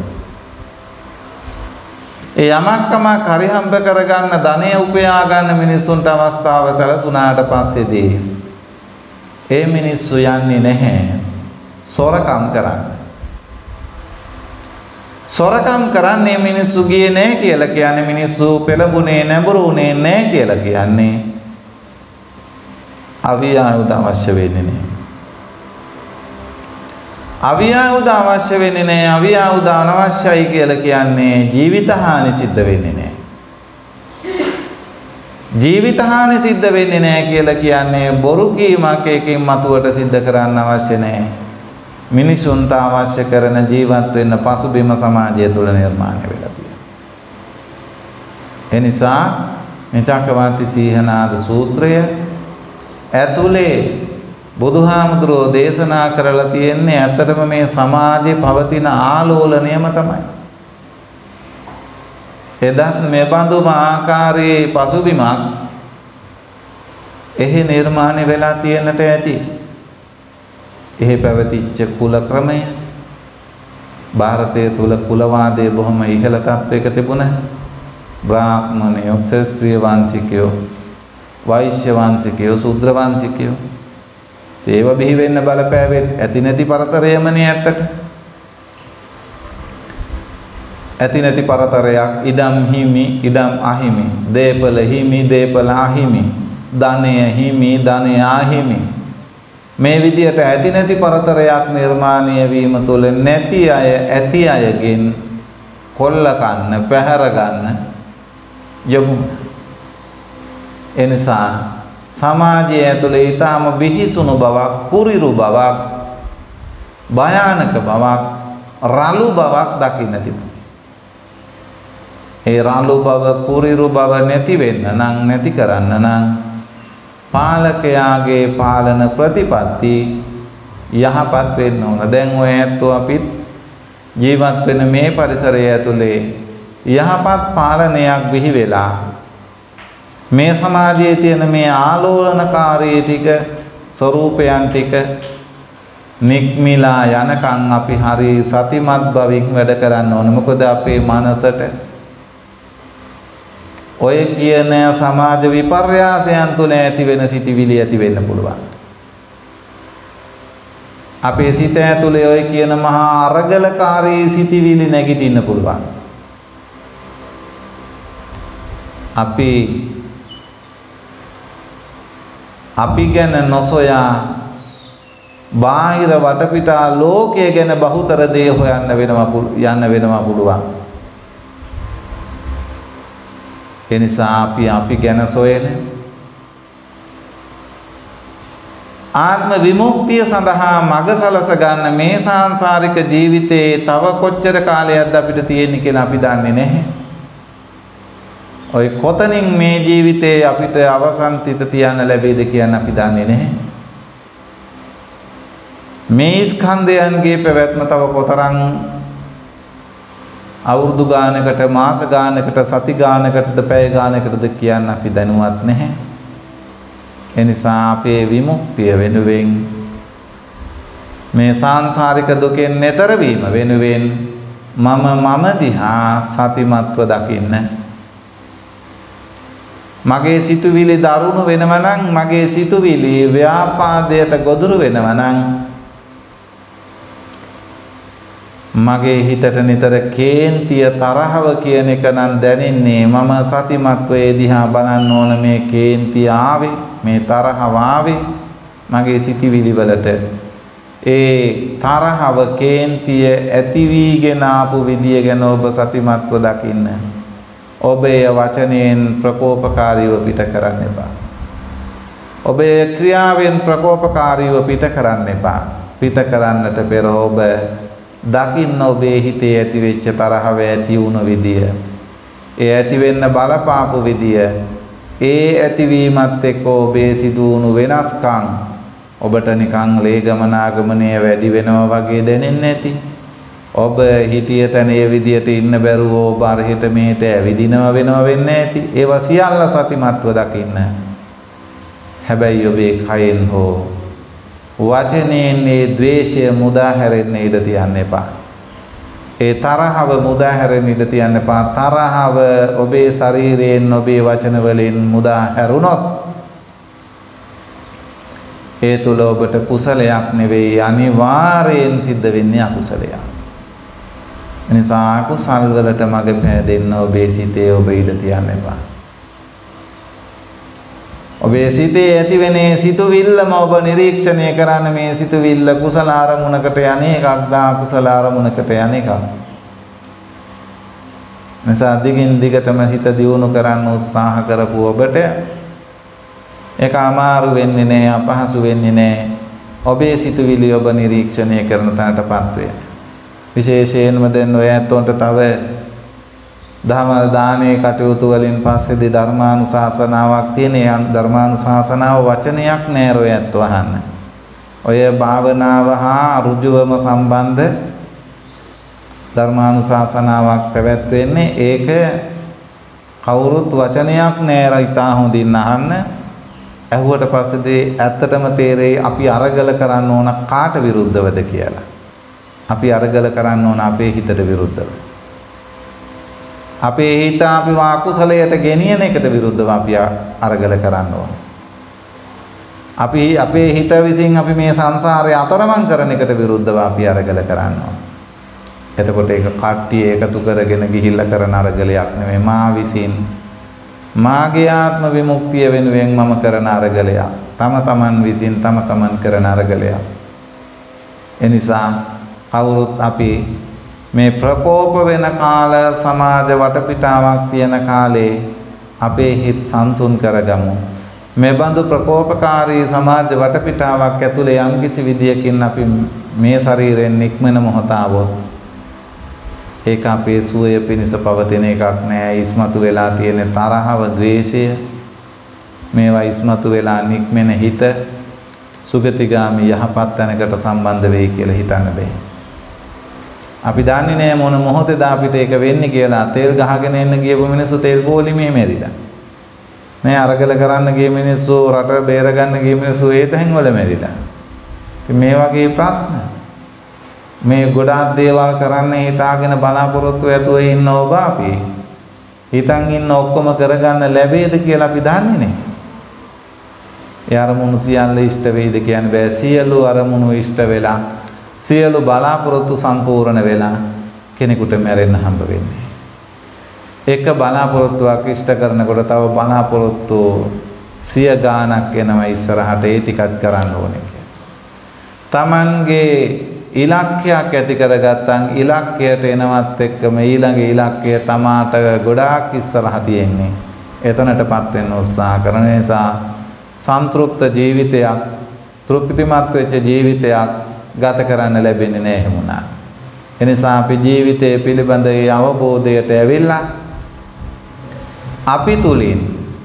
ඒ යමක් කමක් හරි හම්බ කරගන්න ධනය උපයා ගන්න මිනිස්සුන්ට අවස්ථාව සැලසුණාට පස්සේදී ඒ මිනිස්සු යන්නේ නැහැ සොරකම් කරන්න. සොරකම් කරන්නේ මිනිස්සු ගියේ නැහැ කියලා කියන්නේ මිනිස්සු පෙළඹුණේ නැඹුරුනේ නැහැ කියලා කියන්නේ අවිය ආයුධ අවශ්‍ය වෙන්නේ නැහැ. අවිය ආයුධ අවශ්‍ය වෙන්නේ නැහැ. අවිය ආයුධ අනවශ්‍යයි කියලා කියන්නේ ජීවිත හානි සිද්ධ වෙන්නේ නැහැ. ජීවිත හානි සිද්ධ වෙන්නේ නැහැ කියලා කියන්නේ බොරු කීමක් එකකින් මතුවට සිද්ධ කරන්න අවශ්‍ය නැහැ. මිනිසුන්ට අවශ්‍ය කරන ජීවත් වෙන්න පසුබිම සමාජය තුළ නිර්මාණය වෙලා තියෙනවා. ඒ නිසා මේ චක්කවර්ති සීහනාද සූත්‍රය ඇතුලේ බුදුහාමුදුරෝ දේශනා කරලා තියෙන්නේ ඇත්තටම මේ සමාජයේ පවතින ආලෝලනයම තමයි. එදත් මේ බඳුම ආකාරයේ පසුබිමක් එහි නිර්මාණය වෙලා තියෙන්නට ඇති. එහි පැවතිච්ච කුල ක්‍රමය ಭಾರತයේ තුල කුලවාදයේ බොහොම ඉහළ තත්වයක තිබුණා. බ්‍රාහ්මණයෝ, ක්ෂත්‍රීය වංශිකයෝ, වෛශ්‍ය වංශිකයෝ, ශූද්‍ර වංශිකයෝ ඒව බිහි වෙන්න බලපෑවෙත් ඇති නැති පරතරයමනේ ඇත්තට. ඇති නැති පරතරයක් ඉඩම් හිමි, ඉඩම් අහිමි, දීපල හිමි, දීපල අහිමි, ධනය හිමි, ධනය අහිමි. මේ විදියට ඇති නැති පරතරයක් නිර්මාණය වීම තුළ නැති අය ඇති අයගෙන් කොල්ල කන්න, පැහැර ගන්න යමු. එනිසා සමාජය ඇතුළේ ඊටම බිහිසුණු බවක්, කුරිරු බවක්, භයානක බවක්, රළු බවක් දකින්න තිබුණා. ඒ රළු බව, කුරිරු බව නැති වෙන්න නම්, නැති කරන්න නම් පාලකයාගේ පාලන ප්‍රතිපත්ති යහපත් වෙන්න ඕන. දැන් ඔය ඇත්තෝ අපිත් ජීවත් වෙන මේ පරිසරය ඇතුලේ යහපත් පාලනයක් බිහි වෙලා මේ සමාජයේ තියෙන මේ ආලෝලනකාරී ටික, ස්වરૂපයන් ටික නික්මිලා යනකම් අපි හරි සතිමත් බවින් වැඩ කරන්න ඕන. මොකද අපේ මනසට ඔය කියන සමාජ විපර්යාසයන් තුළ ඇති වෙන සිතිවිලි ඇති වෙන්න පුළුවන්. අපේ සිත ඇතුලේ ඔය කියන මහා අරගලකාරී සිතිවිලි නැගිටින්න පුළුවන්. අපි අපි ගැන නොසොයා බාහිර වටපිටා ලෝකය ගැන බහුතර දේ හොයන්න වෙනවා යන්න වෙනවා පුළුවන්. ඒ නිසා අපි අපි ගැන සොයන ආත්ම විමුක්තිය සඳහා මඟ සලස ගන්න මේ සාංශාරික ජීවිතේ තව කොච්චර කාලයක්ද අපිට තියෙන්නේ කියලා අපි දන්නේ නැහැ. ඔය කොතනින් මේ ජීවිතේ අපිට අවසන් තිත තියන්න ලැබෙයිද කියන අපි දන්නේ නැහැ. මේ ස්කන්ධයන්ගේ පැවැත්ම තව කොතරම් අවුරුදු ගානකට, මාස ගානකට, සති ගානකටද, පැය ගානකටද කියන්න අපි දැනුවත් නැහැ. ඒ නිසා අපේ විමුක්තිය වෙනුවෙන් මේ සාංශාරික දුකෙන් නතර වීම වෙනුවෙන් මම මම දිහා සතිමත්ව දකින්න. මගේ සිතුවිලි දරුණු වෙනවා නම්, මගේ සිතුවිලි ව්‍යාපාදයට ගොදුරු වෙනවා නම්, මගේ හිතට නිතර කේන්තිය, තරහව කියන එක නම් දැනෙන්නේ මම සතිමත්ව ඒ දිහා බලන්න ඕන. මේ කේන්තිය ආවේ, මේ තරහව ආවේ මගේ සිතිවිලි වලට. ඒ තරහව, කේන්තිය ඇති වීගෙන ආපු විදිය ගැන ඔබ සතිමත්ව දකින්න. ඔබේ වචනයෙන් ප්‍රකෝපකාරීව පිට කරන්න එපා. ඔබේ ක්‍රියාවෙන් ප්‍රකෝපකාරීව පිට කරන්න එපා. පිට කරන්නට පෙර ඔබ දකින්න ඔබේ හිතේ ඇති වෙච්ච තරහව ඇති වුණ විදිය, ඒ ඇති වෙන්න බලපාපු විදිය, ඒ ඇතිවීමත් එක්ක ඔබේ සිදු වුණු වෙනස්කම් ඔබට නිකන් ලේ ගමනාගමනය වැඩි වෙනවා වගේ දැනෙන්නේ නැති. ඔබ හිතිය තැන ඒ විදියට ඉන්න බැරුව ඔබ අරහිට මේට ඇවිදිනවා වෙනවා වෙන්නේ නැති. ඒවා සියල්ල සතිමත්ව දකින්න. හැබැයි ඔබේ කයෙන් හෝ වචනයෙන් මේ ද්වේෂය මුදා හැරෙන්න ඉඩ තියන්න එපා. ඒ තරහව මුදා හැරෙන්න ඉඩ තියන්න එපා. තරහව ඔබේ ශරීරයෙන්, ඔබේ වචන වලින් මුදා හැරුණොත් ඒ තුල ඔබට කුසලයක් නෙවෙයි, අනිවාර්යෙන් සිද්ධ වෙන්නේ අකුසලයක්. එනිසා අකුසල් වලට මඟ පෑදෙන්න ඔබේ සිතේ ඔබ ඉඩ තියන්න එපා. ඔබේ සිතේ ඇතිවෙන සිතුවිල්ලම ඔබ නිරීක්ෂණය කරන්න. මේ සිතුවිල්ල කුසල අරමුණකට යන එකක්ද, අකුසල අරමුණකට යන එකක්ද? නිසා දිගින් දිගටම හිත දියුණු කරන්න උත්සාහ කරපු ඔබට ඒක අමාරු වෙන්නේ නැහැ, අපහසු වෙන්නේ නැහැ. ඔබේ සිතුවිලි ඔබ නිරීක්ෂණය කරන තැනටපත් වේ. විශේෂයෙන්ම දැන් ඔය ඇත්තොන්ට තව දහවල් දානේ කටයුතු වලින් පස්සේදී ධර්මානුශාසනාවක් තියෙන. ඒ ධර්මානුශාසනාව වචනයක් නෑ රොයත් වහන්න. ඔය භාවනාව හා ඍජුවම සම්බන්ධ ධර්මානුශාසනාවක් පැවැත්වෙන්නේ. ඒක කවුරුත් වචනයක් නෑ ඉතා හොඳින් අහන්න. ඇහුවට පස්සේදී ඇත්තටම තේරෙයි අපි අරගල කරන්න ඕන කාට විරුද්ධවද කියලා. අපි අරගල කරන්න ඕන අපේ හිතට විරුද්ධව. අපේ හිත අපි වාකුසලයට ගෙනියන එකට විරුද්ධව අපි අරගල කරන්න ඕන. අපි අපේ හිත විසින් අපි මේ සංසාරේ අතරමං කරන එකට විරුද්ධව අපි අරගල කරන්න ඕන. එතකොට ඒක කට්ටිය එකතු කරගෙන ගිහිල්ලා කරන අරගලයක් නෙමෙයි. මා විසින් මාගේ ආත්ම විමුක්තිය වෙනුවෙන් මම කරන අරගලයක්. තම තමන් විසින් තම තමන් කරන අරගලයක්. එනිසා කවුරුත් අපි මේ ප්‍රකෝප වෙන කාල සමාජ වටපිටාවක් තියෙන කාලේ අපේ හිත සංසුන් කරගමු. මේ බඳු ප්‍රකෝපකාරී සමාජ වටපිටාවක් ඇතුලේ යම් කිසි විදියකින් අපි මේ ශරීරයෙන් නික්මන මොහොත આવොත් ඒක අපේ සුවය පිණිස පවතින එකක් නෑ. ඉස්මතු වෙලා තියෙන තරහව, ද්වේෂය මේවා ඉස්මතු වෙලා නික්මෙන හිත සුගතිගාමි යහපත් තැනකට සම්බන්ධ වෙයි කියලා හිතන්න බෑ. අපි දන්නේ නෑ මොන මොහොතේද අපිට ඒක වෙන්නේ කියලා. තෙල් ගහගෙන එන්න ගියපු මිනිස්සු තෙල් පොලිමේ මෙරිලා. මේ අරගල කරන්න ගිය මිනිස්සු, රට බේර ගන්න ගිය මිනිස්සු ඒ තැන් වල මෙරිලා. මේ වගේ ප්‍රශ්න මේ ගොඩාක් දේවල් කරන්න හිතාගෙන බලාපොරොත්තු ඇතුව ඉන්න ඔබ අපි හිතන් ඉන්න ඔක්කොම කරගන්න ලැබෙයිද කියලා අපි දන්නේ නැහැ. ඒ අරමුණු සියල්ල ඉෂ්ට වෙයිද කියන්න බෑ. සියලු අරමුණු ඉෂ්ට වෙලා සියලු බලාපොරොත්තු සම්පූර්ණ වෙලා කෙනෙකුට මැරෙන්න හම්බ වෙන්නේ. එක බලාපොරොත්තුවක් ඉෂ්ට කරනකොට තව බලාපොරොත්තු සිය ගාණක් එනවා ඉස්සරහට. ඒ ටිකත් කරන්න ඕනේ කියලා. Tamanගේ ඉලක්කයක් ඇති කරගත්තන් ඉලක්කයට එනවත් එක්කම ඊළඟ ඉලක්කය තමාට ගොඩාක් ඉස්සරහ තියෙන්නේ. එතනටපත් වෙන්න උත්සාහ කරන නිසා සන්තුෂ්ත ජීවිතයක්, තෘප්තිමත් වෙච්ච ජීවිතයක් ගත කරන්න ලැබෙන්නේ නැහැ එහෙමුණා. එනිසා අපි ජීවිතය පිළිබඳ ඒ අවබෝධයට ඇවිල්ලා අපි තුලින්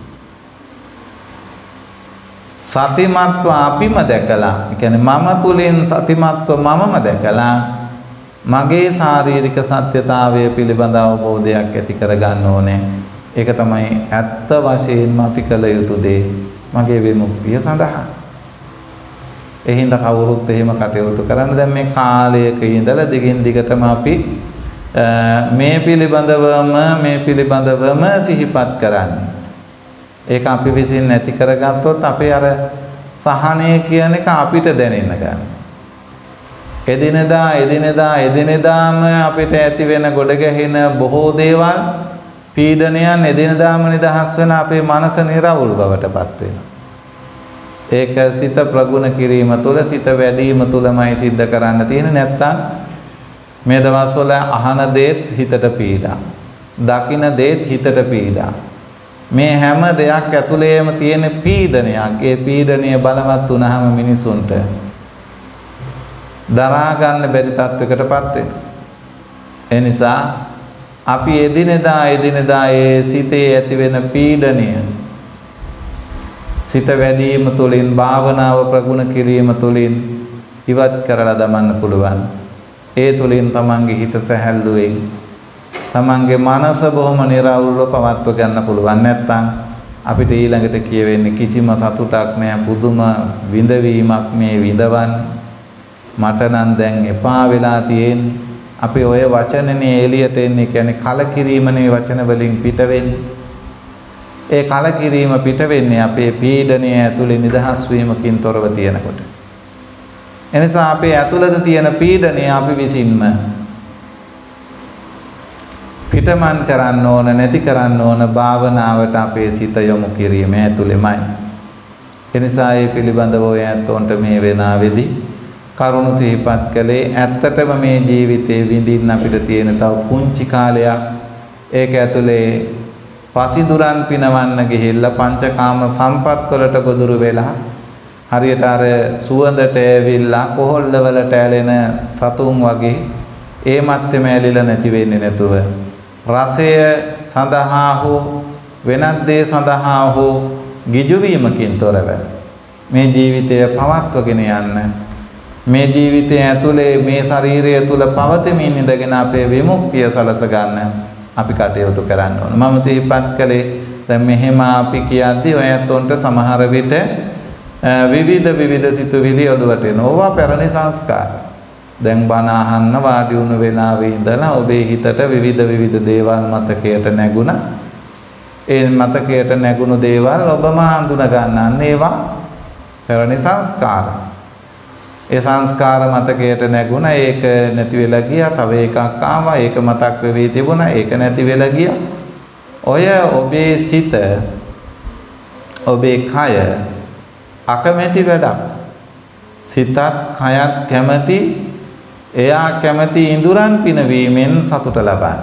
සතිමත්ව අපිම දැකලා, ඒ කියන්නේ මම තුලින් සතිමත්ව මමම දැකලා මගේ ශාරීරික සත්‍යතාවය පිළිබඳ අවබෝධයක් ඇති කරගන්න ඕනේ. ඒක තමයි ඇත්ත වශයෙන්ම අපි කළ යුතු දේ මගේ විමුක්තිය සඳහා. එහිඳ කවුරුත් එහෙම කටයුතු කරන්න. දැන් මේ කාලයක ඉඳලා දිගින් දිගටම අපි මේ පිළිබඳවම මේ පිළිබඳවම සිහිපත් කරන්නේ. ඒක අපි විසින් නැති කරගත්තොත් අපේ අර සහනය කියන එක අපිට දැනෙන්න ගන්න. එදිනෙදා එදිනෙදා එදිනෙදාම අපිට ඇති වෙන ගොඩ ගැහෙන බොහෝ දේවල්, පීඩනයන් එදිනෙදාම නිදහස් වෙන අපේ මනස නිරවුල් බවටපත් වෙනවා. ඒක සිත ප්‍රගුණ කිරීම තුළ, සිත වැඩිම තුළමයි සිද්ධ කරන්න තියෙන්නේ. නැත්තම් මේ දවස්වල අහන දේත් හිතට පීඩා, දකින දේත් හිතට පීඩා. මේ හැම දෙයක් ඇතුළේම තියෙන පීඩනයක්. ඒ පීඩනය බලවත් වුණාම මිනිසුන්ට දරා ගන්න බැරි තත්වයකටපත් වෙනවා. ඒ නිසා අපි එදිනෙදා එදිනෙදා ඒ සිතේ ඇති වෙන පීඩනය සිත වැඩිම තුළින්, භාවනාව ප්‍රගුණ කිරීම තුළින් ඉවත් කරලා දමන්න පුළුවන්. ඒ තුළින් තමන්ගේ හිත සැහැල්ලු වෙයි. තමන්ගේ මනස බොහොම නිරවුල්ව පවත්ව ගන්න පුළුවන්. නැත්තම් අපිට ඊළඟට කියවෙන්නේ කිසිම සතුටක් නැහැ, පුදුම විඳවීමක් මේ විඳවන්න. මට නම් දැන් එපා වෙලා තියෙන්නේ. අපි ඔය වචනනේ එළියට එන්නේ, කියන්නේ කලකිරීමනේ වචන වලින් පිට වෙන්නේ. ඒ කලකිරීම පිට වෙන්නේ අපේ පීඩනය ඇතුලේ නිදහස් වීමකින් තොරව තියෙනකොට. එනිසා අපේ ඇතුළත තියෙන පීඩනය අපි විසින්ම පිටමන් කරන්න ඕන, නැති කරන්න ඕන භාවනාවට අපේ සිත යොමු කිරීම ඇතුළෙමයි. එනිසා ඒ පිළිබඳව ඔය ඇත්තොන්ට මේ වෙනාවේදී කරුණු සිහිපත් කළේ ඇත්තටම මේ ජීවිතේ විඳින්න අපිට තියෙන තව පුංචි කාලයක්. ඒක ඇතුලේ පසිදුරන් පිනවන්න ගිහිල්ලා පංචකාම සම්පත් වලට ගොදුරු වෙලා හරියට අර සුවඳට ඇවිල්ලා කොහොල්ල වලට ඇලෙන සතුන් වගේ ඒ මැත්තේම ඇලිලා නැති වෙන්නේ නැතුව රසය සඳහා හෝ වෙනත් දේ සඳහා හෝ ගිජු වීමකින් තොරව මේ ජීවිතය පවත්වගෙන යන්න මේ ජීවිතය ඇතුලේ මේ ශරීරය තුල පවතිමින් ඉඳගෙන අපේ විමුක්තිය සලස ගන්න අපි කටයුතු කරන්න ඕන. මම සිහිපත් කළේ දැන් මෙහෙම අපි කියද්දි ඔයත්ොන්ට සමහර විට විවිධ විවිධ සිතුවිලි ඔළුවට එනවා. ඕවා පැරණි සංස්කාර. දැන් බණ අහන්න වාඩි වුණු වෙලාවේ ඉඳලා ඔබේ හිතට විවිධ විවිධ දේවල් මතකයට නැගුණා. ඒ මතකයට නැගුණු දේවල් ඔබම හඳුනා ගන්නන්න ඒවා පැරණි සංස්කාර. ඒ සංස්කාර මතකයට නැගුණා ඒක නැති වෙලා ගියා. තව එකක් ආවා ඒක මතක් වෙවි තිබුණා ඒක නැති වෙලා ගියා. ඔය ඔබේ සිත ඔබේ කය අකමැති වැඩක්. සිතත් කයත් කැමැති එයා කැමැති ඉඳුරන් පිනවීමෙන් සතුට ලබන්න.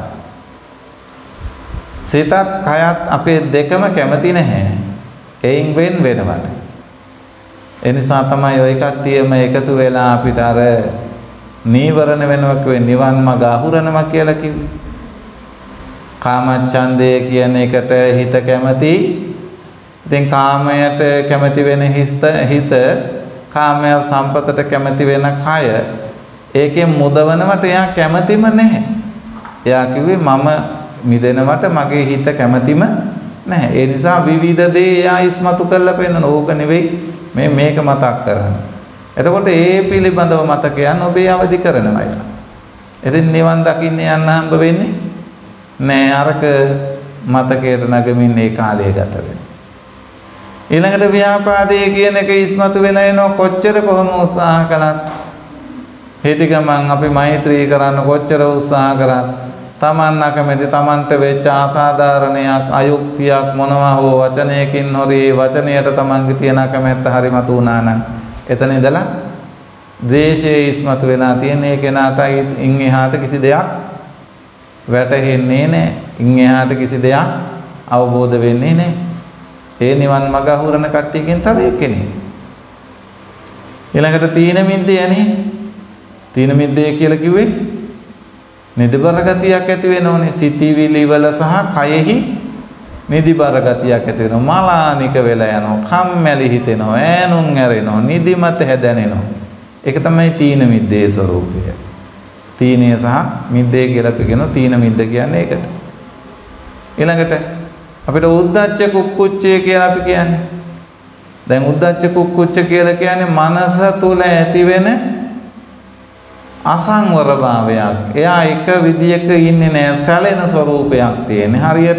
සිතත් කයත් අපේ දෙකම කැමැති නැහැ. එයින් වෙන් වෙනවට. ඒ නිසා තමයි ওই කට්ටියම එකතු වෙලා අපිට අර නීවරණ වෙනවා කිව්වේ නිවන් මඟ අහුරනවා කියලා කිව්වේ. කාමච්ඡන්දය කියන එකට හිත කැමැති. ඉතින් කාමයට කැමැති වෙන හිත කාමය සම්පතට කැමැති වෙන කය ඒකෙන් මුදවනවට එයා කැමැතිම නැහැ. එයා කිව්වේ මම මිදෙනවට මගේ හිත කැමැතිම නැහැ. ඒ නිසා විවිධ දේ එයා ඉස්මතු කරලා පෙන්නන ඕක නෙවෙයි මේ මේක මතක් කරන්නේ. එතකොට ඒ පිළිබඳව මතකයන් ඔබේ අවදි කරනවායි. ඉතින් නිවන් දකින්න යන්න හම්බ වෙන්නේ නෑ අරක මතකයට නගමින් ඒ කාලය ගත වෙනවා. ඊළඟට ව්‍යාපාදයේ කියන එක ඉස්මතු වෙලා එනවා කොච්චර කොහොම උත්සාහ කළත් හිටි ගමන් අපි මෛත්‍රී කරන්න කොච්චර උත්සාහ කරත් තමන් අකමැති තමන්ට වෙච්ච අසාධාරණයක් අයුක්තියක් මොනවා හෝ වචනයකින් හොරි වචනයට තමන්ගේ තියෙන අකමැත්ත හරි මතු වුණා නම් එතන ඉඳලා ද්වේෂයේ ඉස්මතු වෙලා තියෙන ඒ කෙනාට ඉන් එහාට කිසි දෙයක් වැටහෙන්නේ නැහැ. ඉන් එහාට කිසි දෙයක් අවබෝධ වෙන්නේ නැහැ. ඒ නිවන් මඟ අහුරන කට්ටියකින් තව එක්කෙනෙක්. ඊළඟට තීන මිද්දයනේ. තීන මිද්දේ කියලා කිව්වේ නිදිබර ගතියක් ඇති වෙනෝනේ. සිතිවිලි වල සහ කයෙහි නිදිබර ගතියක් ඇති වෙනවා. මාලානික වෙලා යනවා. කම්මැලි හිතෙනවා. ඈනුම් ඇරෙනවා. නිදිමත හැදැනෙනවා. ඒක තමයි තීන මිද්දේ ස්වરૂපය. තීනය සහ මිද්දේ කියලා අපි කියනවා. තීන මිද්ද කියන්නේ ඒකට. ඊළඟට අපිට උද්දච්ච කුක්කුච්චය කියලා අපි කියන්නේ. දැන් උද්දච්ච කුක්කුච්ච කියලා කියන්නේ මනස තුල ඇති වෙන අසංවර භාවයක්. එයා එක විදියක ඉන්නේ නැහැ. සැලෙන ස්වરૂපයක් තියෙන. හරියට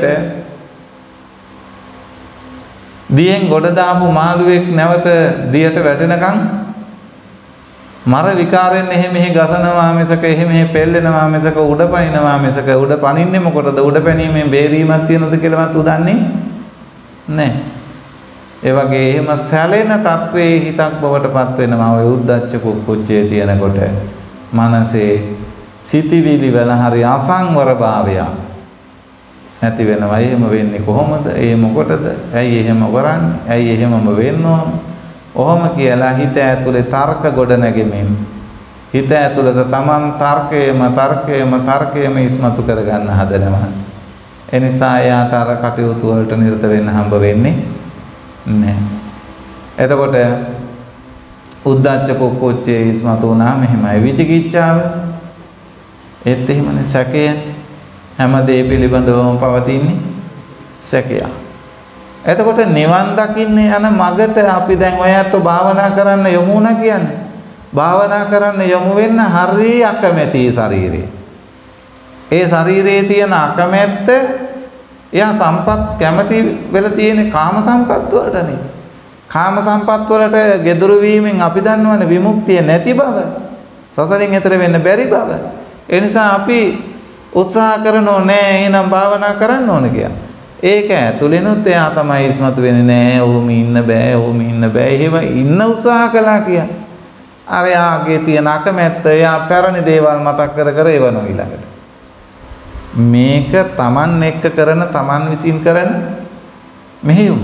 දියෙන් ගොඩ දාපු මාළුවෙක් නැවත දියට වැටෙනකන් මර විකාරයෙන් එහෙ මෙහෙ ගසනවා මිසක එහෙ මෙහෙ පෙල්ලෙනවා මිසක උඩ පනිනවා මිසක උඩ පනින්නේ මොකටද උඩ පැනීමෙන් බේරීමක් තියනද කියලාවත් උදන්නේ නැහැ. ඒ වගේ එහෙම සැලෙන තත්වයේ හිතක් බවට පත් වෙනවා ඔය උද්දච්ච කුක්කුච්චේ තියෙනකොට. මනසේ සිතිවිලි වල හරි අසංවර භාවයක් ඇති වෙනවා. එහෙම වෙන්නේ කොහොමද? ඒ මොකටද? ඇයි එහෙම කරන්නේ? ඇයි එහෙමම වෙන්න ඕන? ඔහොම කියලා හිත ඇතුලේ තර්ක ගොඩ නැගෙමින් හිත ඇතුළත තමන් තර්කයේම තර්කයේම තර්කයේම ඉස්මතු කරගන්න හදනවා. ඒ නිසා එයාට අර කටයුතු වලට නිරත වෙන්න හම්බ වෙන්නේ නැහැ. එතකොට උද්දච්ච කුක්කුච්චේ ඉස්මතු වුණාම එහෙමයි. විචිකිච්ඡාව ඒත් එහෙමනේ. සැකය හැම දේ පිළිබඳවම පවතින්නේ සැකය. එතකොට නිවන් දකින්න යන මගට අපි දැන් ඔයත් භාවනා කරන්න යමු වුණා කියන්නේ. භාවනා කරන්න යමු වෙන්න හරි අකමැති ශරීරය. ඒ ශරීරයේ තියෙන අකමැත්ත එයා සම්පත් කැමති වෙලා තියෙන කාම සම්පත් වලටනේ. කාම සම්පත් වලට geduru වීමෙන් අපි දන්නවනේ විමුක්තිය නැති බව. සසරින් එතර වෙන්න බැරි බව. ඒ නිසා අපි උත්සාහ කරනෝ නෑ එහෙනම් භාවනා කරන්න ඕන කියලා. ඒක ඇතුළෙනුත් එයා තමයි ඉස්මතු වෙන්නේ නෑ ඔහොම ඉන්න බෑ ඔහොම ඉන්න බෑ එහෙම ඉන්න උත්සාහ කළා කියලා. අර යාගේ තියෙන අකමැත්ත එයා පැරණි දේවල් මතක් කර කර එවනවා ඊළඟට. මේක Taman එක්ක කරන Taman විසින් කරන මෙහෙයුම.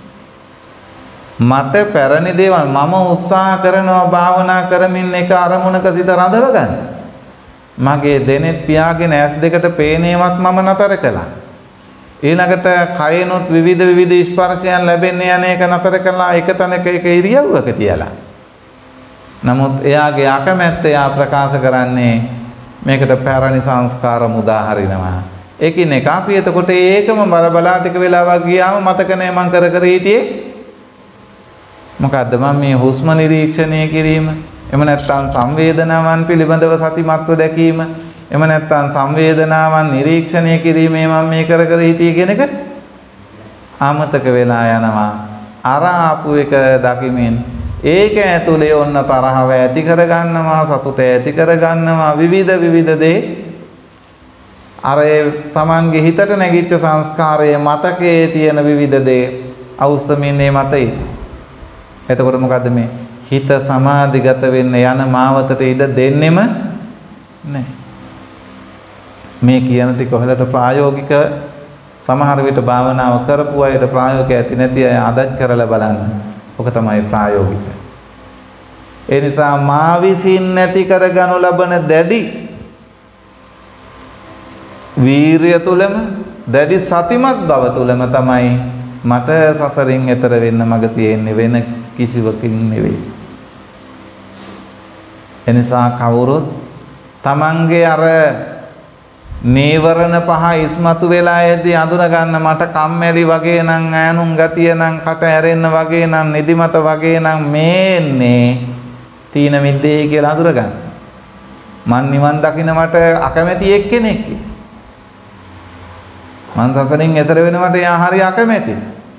මට පැරණි දේවල් මම උත්සාහ කරනවා භාවනා කරමින් එක අරමුණක සිත රඳව ගන්න. මගේ දෙනෙත් පියාගෙන ඇස් දෙකට පේනේවත් මම නතර කළා. ඊළඟට කයනොත් විවිධ විවිධ ස්පර්ශයන් ලැබෙන්නේ යන එක නතර කළා එක තැනක එක ඉරියව්වක තියලා. නමුත් එයාගේ අකමැත්ත එයා ප්‍රකාශ කරන්නේ මේකට පැරණි සංස්කාර මුදා හරිනවා. ඒකින් එක අපි එතකොට ඒකම බල බලා ටික වෙලාවක් ගියාම මතක නැහැ මං කර කර හිටියේ. මොකද්ද මම මේ හුස්ම නිරීක්ෂණය කිරීම? එහෙම නැත්නම් සංවේදනාවන් පිළිබඳව සතිමත්ව දැකීම? එහෙම නැත්නම් සංවේදනාවන් නිරීක්ෂණය කිරීමේ මම මේ කර කර හිටියේ කියන එක අමතක වෙලා යනවා. අර ආපු එක දකිමින් ඒක ඇතුලේ ඔන්න තරහව ඇති කර ගන්නවා, සතුට ඇති කර ගන්නවා, විවිධ විවිධ දේ අර තමන්ගේ හිතට නැගිච්ච සංස්කාරයේ මතකයේ තියෙන විවිධ දේ අවශ්‍යමින්නේ මතයි. එතකොට මොකද්ද මේ හිත සමාධිගත වෙන්න යන මාවතට ඉඩ දෙන්නෙම නැහැ. මේ කියන ටික කොහෙලට ප්‍රායෝගික සමහර විට භාවනාව කරපු අයට ප්‍රායෝගික ඇති නැති අය අදත් කරලා බලන්න. ඔක තමයි ප්‍රායෝගික. ඒ නිසා මා විසින් නැති කරගනු ලබන දැඩි වීරිය තුලම දැඩි සතිමත් බව තුලම තමයි මට සසරින් එතර වෙන්න මඟ තියෙන්නේ, වෙන කිසිවකින් නෙවෙයි. එනිසා කවුරුත් තමන්ගේ අර නීවරණ පහ ඉස්මතු වෙලා යදී අඳුන ගන්න මට කම්මැලි වගේ නම්, ඈනුම් ගතිය නම්, කට ඇරෙන්න වගේ නම්, නිදිමත වගේ නම් මේන්නේ තීන මිද්දේ කියලා අඳුර ගන්න. මන් නිවන් දකින්න මට අකමැති එක්කෙනෙක්. මං සසරින් එතර වෙනවට එයා හරි අකමැති.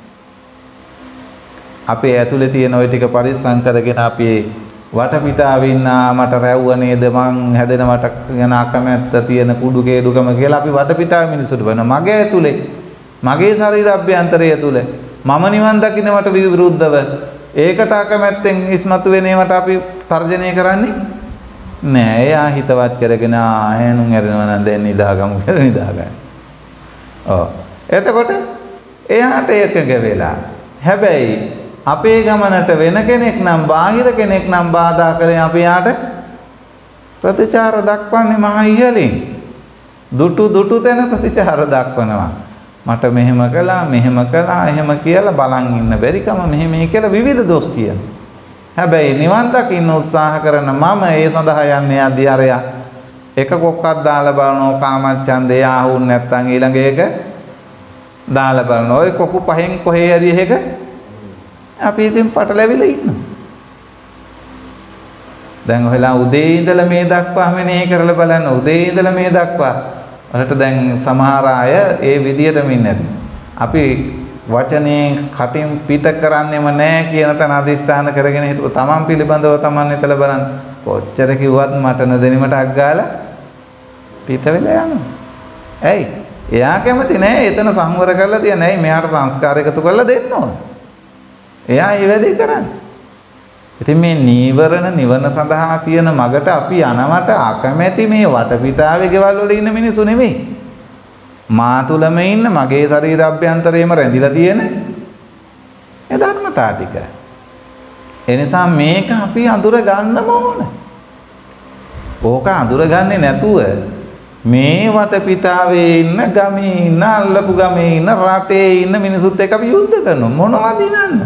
අපේ ඇතුලේ තියෙන ওই ටික පරිස්සම් කරගෙන අපි වටපිටාව ඉන්නා මට රැව්ව නේද මං හැදෙනවට යන අකමැත්ත තියෙන කුඩු කේඩුකම කියලා අපි වටපිටාව මිනිසුන්ට වෙන මගේ ඇතුලේ මගේ ශරීර අභ්‍යන්තරය තුල මම නිවන් දකින්නට විරුද්ධව ඒකට අකමැත්තෙන් ඉස්මතු වෙනේවට අපි තර්ජනය කරන්නේ නෑ. එයා හිතවත් කරගෙන ආයෙනුන් ඇරෙනවා නම් දැන් නිදාගමු කියලා නිදාගන්න. ඔව්. එතකොට එයාට එකඟ වෙලා. හැබැයි අපේ ගමනට වෙන කෙනෙක් නම් බාහිර කෙනෙක් නම් බාධා කළේ අපි යාට ප්‍රතිචාර දක්වන්නේ මහ ඉහළින්. දුටු දුටු තැන ප්‍රතිචාර දක්වනවා. මට මෙහෙම කළා මෙහෙම කළා එහෙම කියලා බලන් ඉන්න බැරිකම මෙහෙම කියලා විවිධ දොස් කියන. හැබැයි නිවන් දකින්න උත්සාහ කරන මම ඒ සඳහා යන්නේ අධිහරය එක කොක්කක් දාලා බලනවා කාමච්ඡන්දේ ආහුන් නැත්තම් ඊළඟ එක දාලා බලනවා. ඔය කොකු පහෙන් කොහේ හරි එක අපි ඉතින් පටලැවිලා ඉන්නවා. දැන් ඔයලා උදේ ඉඳලා මේ දක්වා මෙනේ කරලා බලන්න. උදේ ඉඳලා මේ දක්වා වලට දැන් සමහර අය ඒ විදියටම ඉන්නේ නැති. අපි වචනේ කටින් පිට කරන්නේම නැහැ කියන තැන අදිස්ථාන කරගෙන හිටපු තමන් පිළිබඳව තමන් හිතලා බලන්න. කොච්චර කිව්වත් මට නොදැනීමට අග්ගාලා පිට වෙලා යනවා. ඇයි? එයා කැමති නෑ එතන සංවර කරලා තියන්නේ. ඇයි? මෙයාට සංස්කාර එකතු කරලා දෙන්න ඕන. එයා ඒ වැඩේ කරන්නේ. ඉතින් මේ නීවරණ නිවන සඳහා තියෙන මගට අපි යනවට අකමැති මේ වටපිටාවේ ගෙවල් වල ඉන්න මිනිස්සු නෙමෙයි. මා තුලම ඉන්න මගේ ශරීර අභ්‍යන්තරයේම රැඳිලා තියෙන ඒ ධර්මතා ටික. ඒ නිසා මේක අපි අඳුර ගන්නම ඕන. ඕක අඳුරගන්නේ නැතුව මේ වටපිටාවේ ඉන්න ගමේ ඉන්න අල්ලපු ගමේ ඉන්න රටේ ඉන්න මිනිසුත් එක්ක අපි යුද්ධ කරනවා. මොනවද දිනන්නද?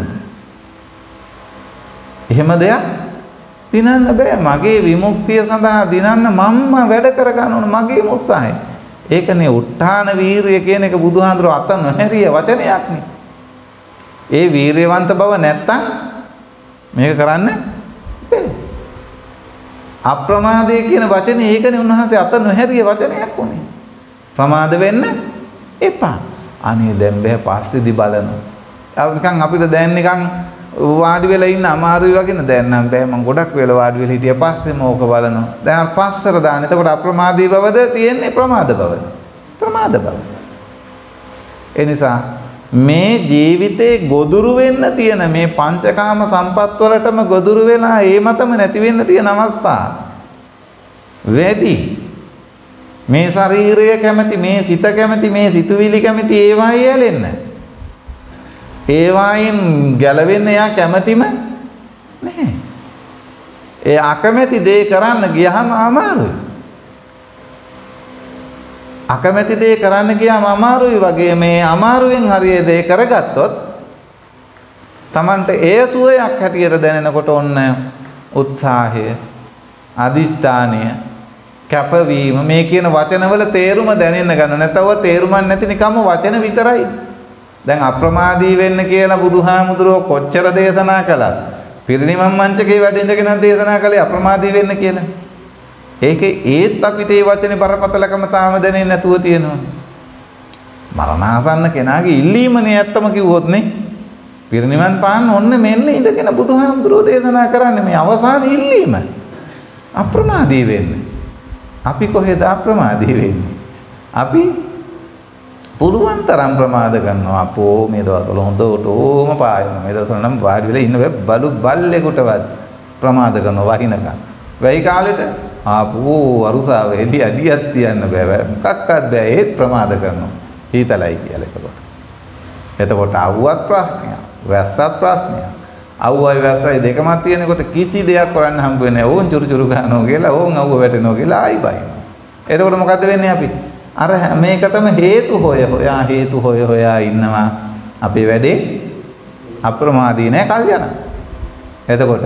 එහෙම දෙයක් දිනන්න බෑ. මගේ විමුක්තිය සඳහා දිනන්න මම්ම වැඩ කර ගන්න ඕන මගේ උත්සාහය. ඒකනේ උත්හාන වීරිය කියන එක බුදුහාඳුර අත නොහැරිය වචනයක් නේ. ඒ වීරියවන්ත බව නැත්තම් මේක කරන්න බෑ. අප්‍රමාදය කියන වචනේ ඒකනේ උන්වහන්සේ අත නොහැරිය වචනයක් උනේ. ප්‍රමාද වෙන්න එපා. අනේ දැන් බෑ පස්සේදී බලනවා. අව නිකන් අපිට දැන් නිකන් වාඩි වෙලා ඉන්න අමාරුයි වගේ නේ. දැන් නම් බෑ මම ගොඩක් වෙලා වාඩි වෙලා හිටියා පස්සේම ඕක බලනවා. දැන් අර පස්සර දාන්න. එතකොට අප්‍රමාදී බවද තියෙන්නේ ප්‍රමාද බවද? ප්‍රමාද බව. ඒ නිසා මේ ජීවිතේ ගොදුරු වෙන්න තියෙන මේ පංචකාම සම්පත් වලටම ගොදුරු වෙලා ඒ මතම නැති වෙන්න තියෙන අවස්ථා වැඩි. මේ ශරීරය කැමති, මේ සිත කැමති, මේ සිතුවිලි කැමති ඒවායි ඇලෙන්න. ඒවායින් ගැලවෙන්න යා කැමතිම නැහැ. ඒ අකමැති දේ කරන්න ගියහම අමාරුයි. අකමැති දේ කරන්න ගියාම අමාරුයි වගේ මේ අමාරුවෙන් හරිය දේ කරගත්තොත් Tamanට ඒ සුවයක් හැටියට දැනෙනකොට ඔන්න උත්සාහය, අදිෂ්ඨානය, කැපවීම මේ කියන වචනවල තේරුම දැනෙන්න ගන්න. නැතව තේරුමක් නැති නිකම්ම වචන විතරයි. දැන් අප්‍රමාදී වෙන්න කියලා බුදුහාමුදුරුවෝ කොච්චර දේශනා කළාද? පිරිනිවන් මංචකේ වැඩ ඉඳගෙන දේශනා කළේ අප්‍රමාදී වෙන්න කියලා. ඒකේ ඒත් අපිට මේ වචනේ බරපතලකම තාම දැනෙන්නේ නැතුව තියෙනවා. මරණාසන්න කෙනාගේ ඉල්ලීමනේ ඇත්තම කිව්වොත් නේ. පිරිනිවන් පාන්න ඔන්න මෙන්න ඉඳගෙන බුදුහාමුදුරුවෝ දේශනා කරන්නේ මේ අවසාන ඉල්ලීම. අප්‍රමාදී වෙන්න. අපි කොහෙද අප්‍රමාදී වෙන්නේ? අපි පුළුවන් තරම් ප්‍රමාද කරනවා. අපෝ මේ දවස්වල හොඳට ඕම පායනවා. මේ දවස්වල නම් වාඩි වෙලා ඉන්න බෑ බලු බල්ලෙකුටවත් ප්‍රමාද කරනවා වහිනකම්. වෙයි කාලෙට ආපෝ අරුසාව එළිය අඩියක් තියන්න බෑ. මොකක්වත් බෑ. ඒත් ප්‍රමාද කරනවා. හීතලයි කියලා එතකොට. එතකොට ආවුවත් ප්‍රශ්නයක්. වැස්සත් ප්‍රශ්නයක්. ආවුවයි වැස්සයි දෙකම තියෙනකොට කිසි දෙයක් කරන්න හම්බ වෙන්නේ නැහැ. ඕන් චුරු චුරු ගන්නවා කියලා ඕන් ආවුව වැටෙනවා කියලා ආයි බයිනවා. එතකොට මොකද වෙන්නේ අපි? අර මේකටම හේතු හොය හොයා හේතු හොය හොයා ඉන්නවා. අපේ වැඩේ අප්‍රමාදී නැහැ කල් යනවා. එතකොට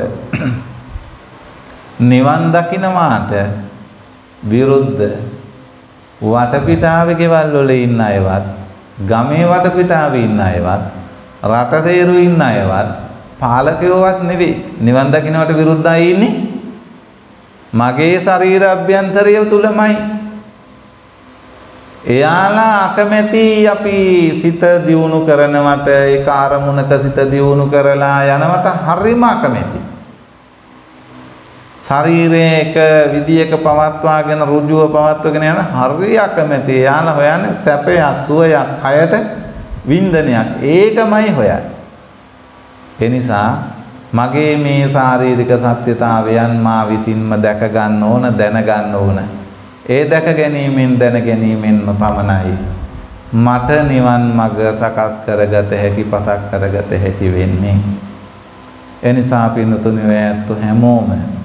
නිවන් දකින්නවාට විරුද්ධ වටපිටාවේ ගෙවල් වල ඉන්න අයවත්, ගමේ වටපිටාවේ ඉන්න අයවත්, රට තේරු ඉන්න අයවත්, පාලකයෝවත් නෙවෙයි නිවන් දකින්නවට විරුද්ධයි ඉන්නේ. මගේ ශරීර අභ්‍යන්තරය තුලමයි. එයාලා අකමැති අපි සිත දියුණු කරනවට ඒ කාර්මුණක සිත දියුණු කරලා යනවට හරිම අකමැති. ශරීරයේ එක විදියක පවත්වාගෙන රුජුව පවත්වගෙන යන හරිය අකමැති. එයාලා හොයන්නේ සැපයක්, සුවයක්, කයට වින්දනයක්. ඒකමයි හොයන්නේ. ඒ නිසා මගේ මේ ශාරීරික සත්‍යතාවයන් මා විසින්ම දැක ගන්න ඕන, දැන ගන්න ඕන. ඒ දැක ගැනීමෙන් දැන ගැනීමෙන්ම පමණයි මට නිවන් මඟ සකස් කරගත හැකි, පසක් කරගත හැකි වෙන්නේ. ඒ නිසා පින්තුනි ඔය ඇත්ත හැමෝම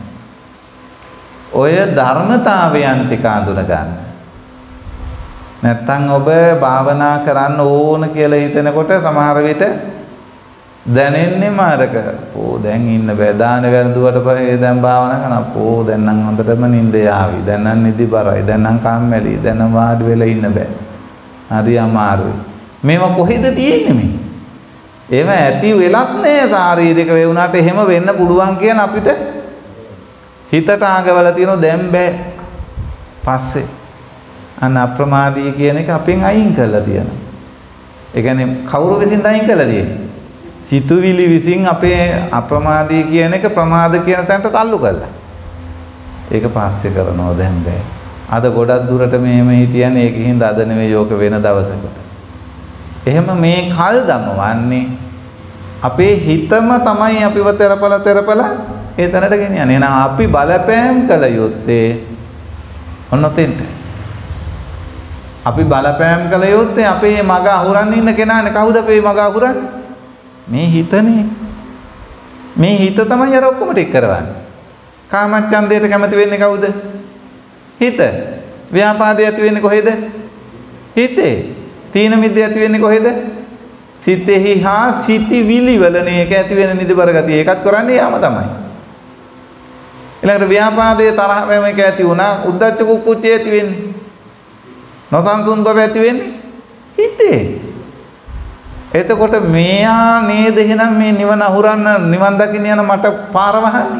ඔය ධර්මතාවයන් ටික අඳුන ගන්න. නැත්තම් ඔබ භාවනා කරන්න ඕන කියලා හිතනකොට සමහර විට දැනෙන්නේ මාරක. ඕ දැන් ඉන්න බෑ. දාන වැරදුවට පස්සේ දැන් භාවනා කරනවා. ඕ දැන් නම් හොඳටම නිින්ද යාවි. දැන් නම් නිදි බරයි. දැන් නම් කම්මැලි. දැන් නම් වාඩි වෙලා ඉන්න බෑ. හරි අමාරුයි. මේවා කොහෙද තියෙන්නේ මේ? ඒව ඇති වෙලත් නෑ ශාරීරික වේ වුණාට එහෙම වෙන්න පුළුවන් කියලා අපිට හිතට ආගවල තියෙනවා දැන් බෑ. පස්සේ අන්න අප්‍රමාදී කියන එක අපෙන් අයින් කරලා තියෙනවා. ඒ කියන්නේ කවුරු විසින්ද අයින් කරලා තියෙන්නේ? සිතුවිලි විසින් අපේ අප්‍රමාදී කියන එක ප්‍රමාද කියන තැනට තල්ලු කළා. ඒක පස්සේ කරනවා දැන් බෑ. අද ගොඩක් දුරට මෙහෙම හිටියනේ ඒකින්ද අද නෙවෙයි යෝක වෙන දවසකට. එහෙම මේ කල් දමවන්නේ අපේ හිතම තමයි අපිව තෙරපල තෙරපල ඒ තැනට ගෙනියන්නේ. එහෙනම් අපි බලපෑම් කළ යුත්තේ ඔන්න තෙන්ට. අපි බලපෑම් කළ යුත්තේ අපේ මග අහුරන්න ඉන්න කෙනානේ. කවුද අපේ මග අහුරන්නේ? මේ හිතනේ. මේ හිත තමයි අර ඔක්කොම ටික කරවන්නේ. කාමච්ඡන්දයට කැමති වෙන්නේ කවුද? හිත. ව්‍යාපාදේ ඇති වෙන්නේ කොහෙද? හිතේ. තීන මිද්ද ඇති වෙන්නේ කොහෙද? සිතෙහි හා සිතිවිලි වලනේ ඒක ඇති වෙන නිදිබර ගතිය. ඒකත් කරන්නේ යාම තමයි. ඊළඟට ව්‍යාපාදයේ තරහ වැම එක ඇති වුණා. උද්දච්ච කුක්කුච්චය ඇති වෙන්නේ. නොසන්සුන් බව ඇති වෙන්නේ හිතේ. එතකොට මෙයා නේද එහෙනම් මේ නිවන අහුරන්න නිවන් දකින්න යන මට පාර වහන්නේ.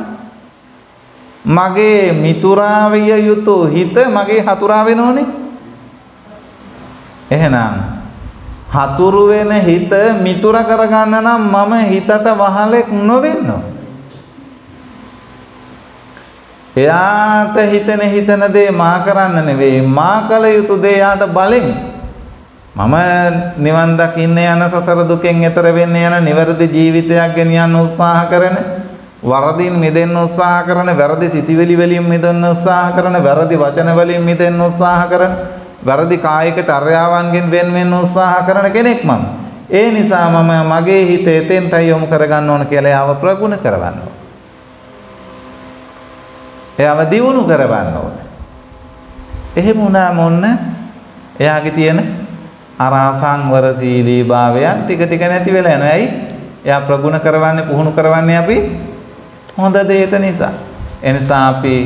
මගේ මිතුරා විය යුතු හිත මගේ හතුරා වෙනෝනේ. එහෙනම් හතුරු වෙන හිත මිතුර කරගන්න නම් මම හිතට වහලෙක් නොවෙන්න. එයාට හිතෙන හිතන දේ මා කරන්න නෙවෙයි, මා කළ යුතු දේ යාට බලෙන් මම නිවන් දකින්න යන සසර දුකෙන් එතර වෙන්න යන නිවැරදි ජීවිතයක් ගෙනියන්න උත්සාහ කරන, වරදින් මිදෙන්න උත්සාහ කරන, වැරදි සිතිවිලි වලින් මිදෙන්න උත්සාහ කරන, වැරදි වචන වලින් මිදෙන්න උත්සාහ කරන, වැරදි කායික චර්යාවන්ගෙන් වෙන් වෙන්න උත්සාහ කරන කෙනෙක් මම. ඒ නිසා මම මගේ හිත එතෙන්ටයි යොමු කරගන්න ඕන කියලා එයාව ප්‍රගුණ කරවන්න ඕන. එයාව දියුණු කරවන්න ඕන. එහෙම වුණාම ඔන්න එයාගේ තියෙන අර අසංවර සීලී භාවයන් ටික ටික නැති වෙලා යනවා. ඇයි? එයා ප්‍රගුණ කරවන්නේ පුහුණු කරවන්නේ අපි හොඳ දෙයට නිසා. එනිසා අපි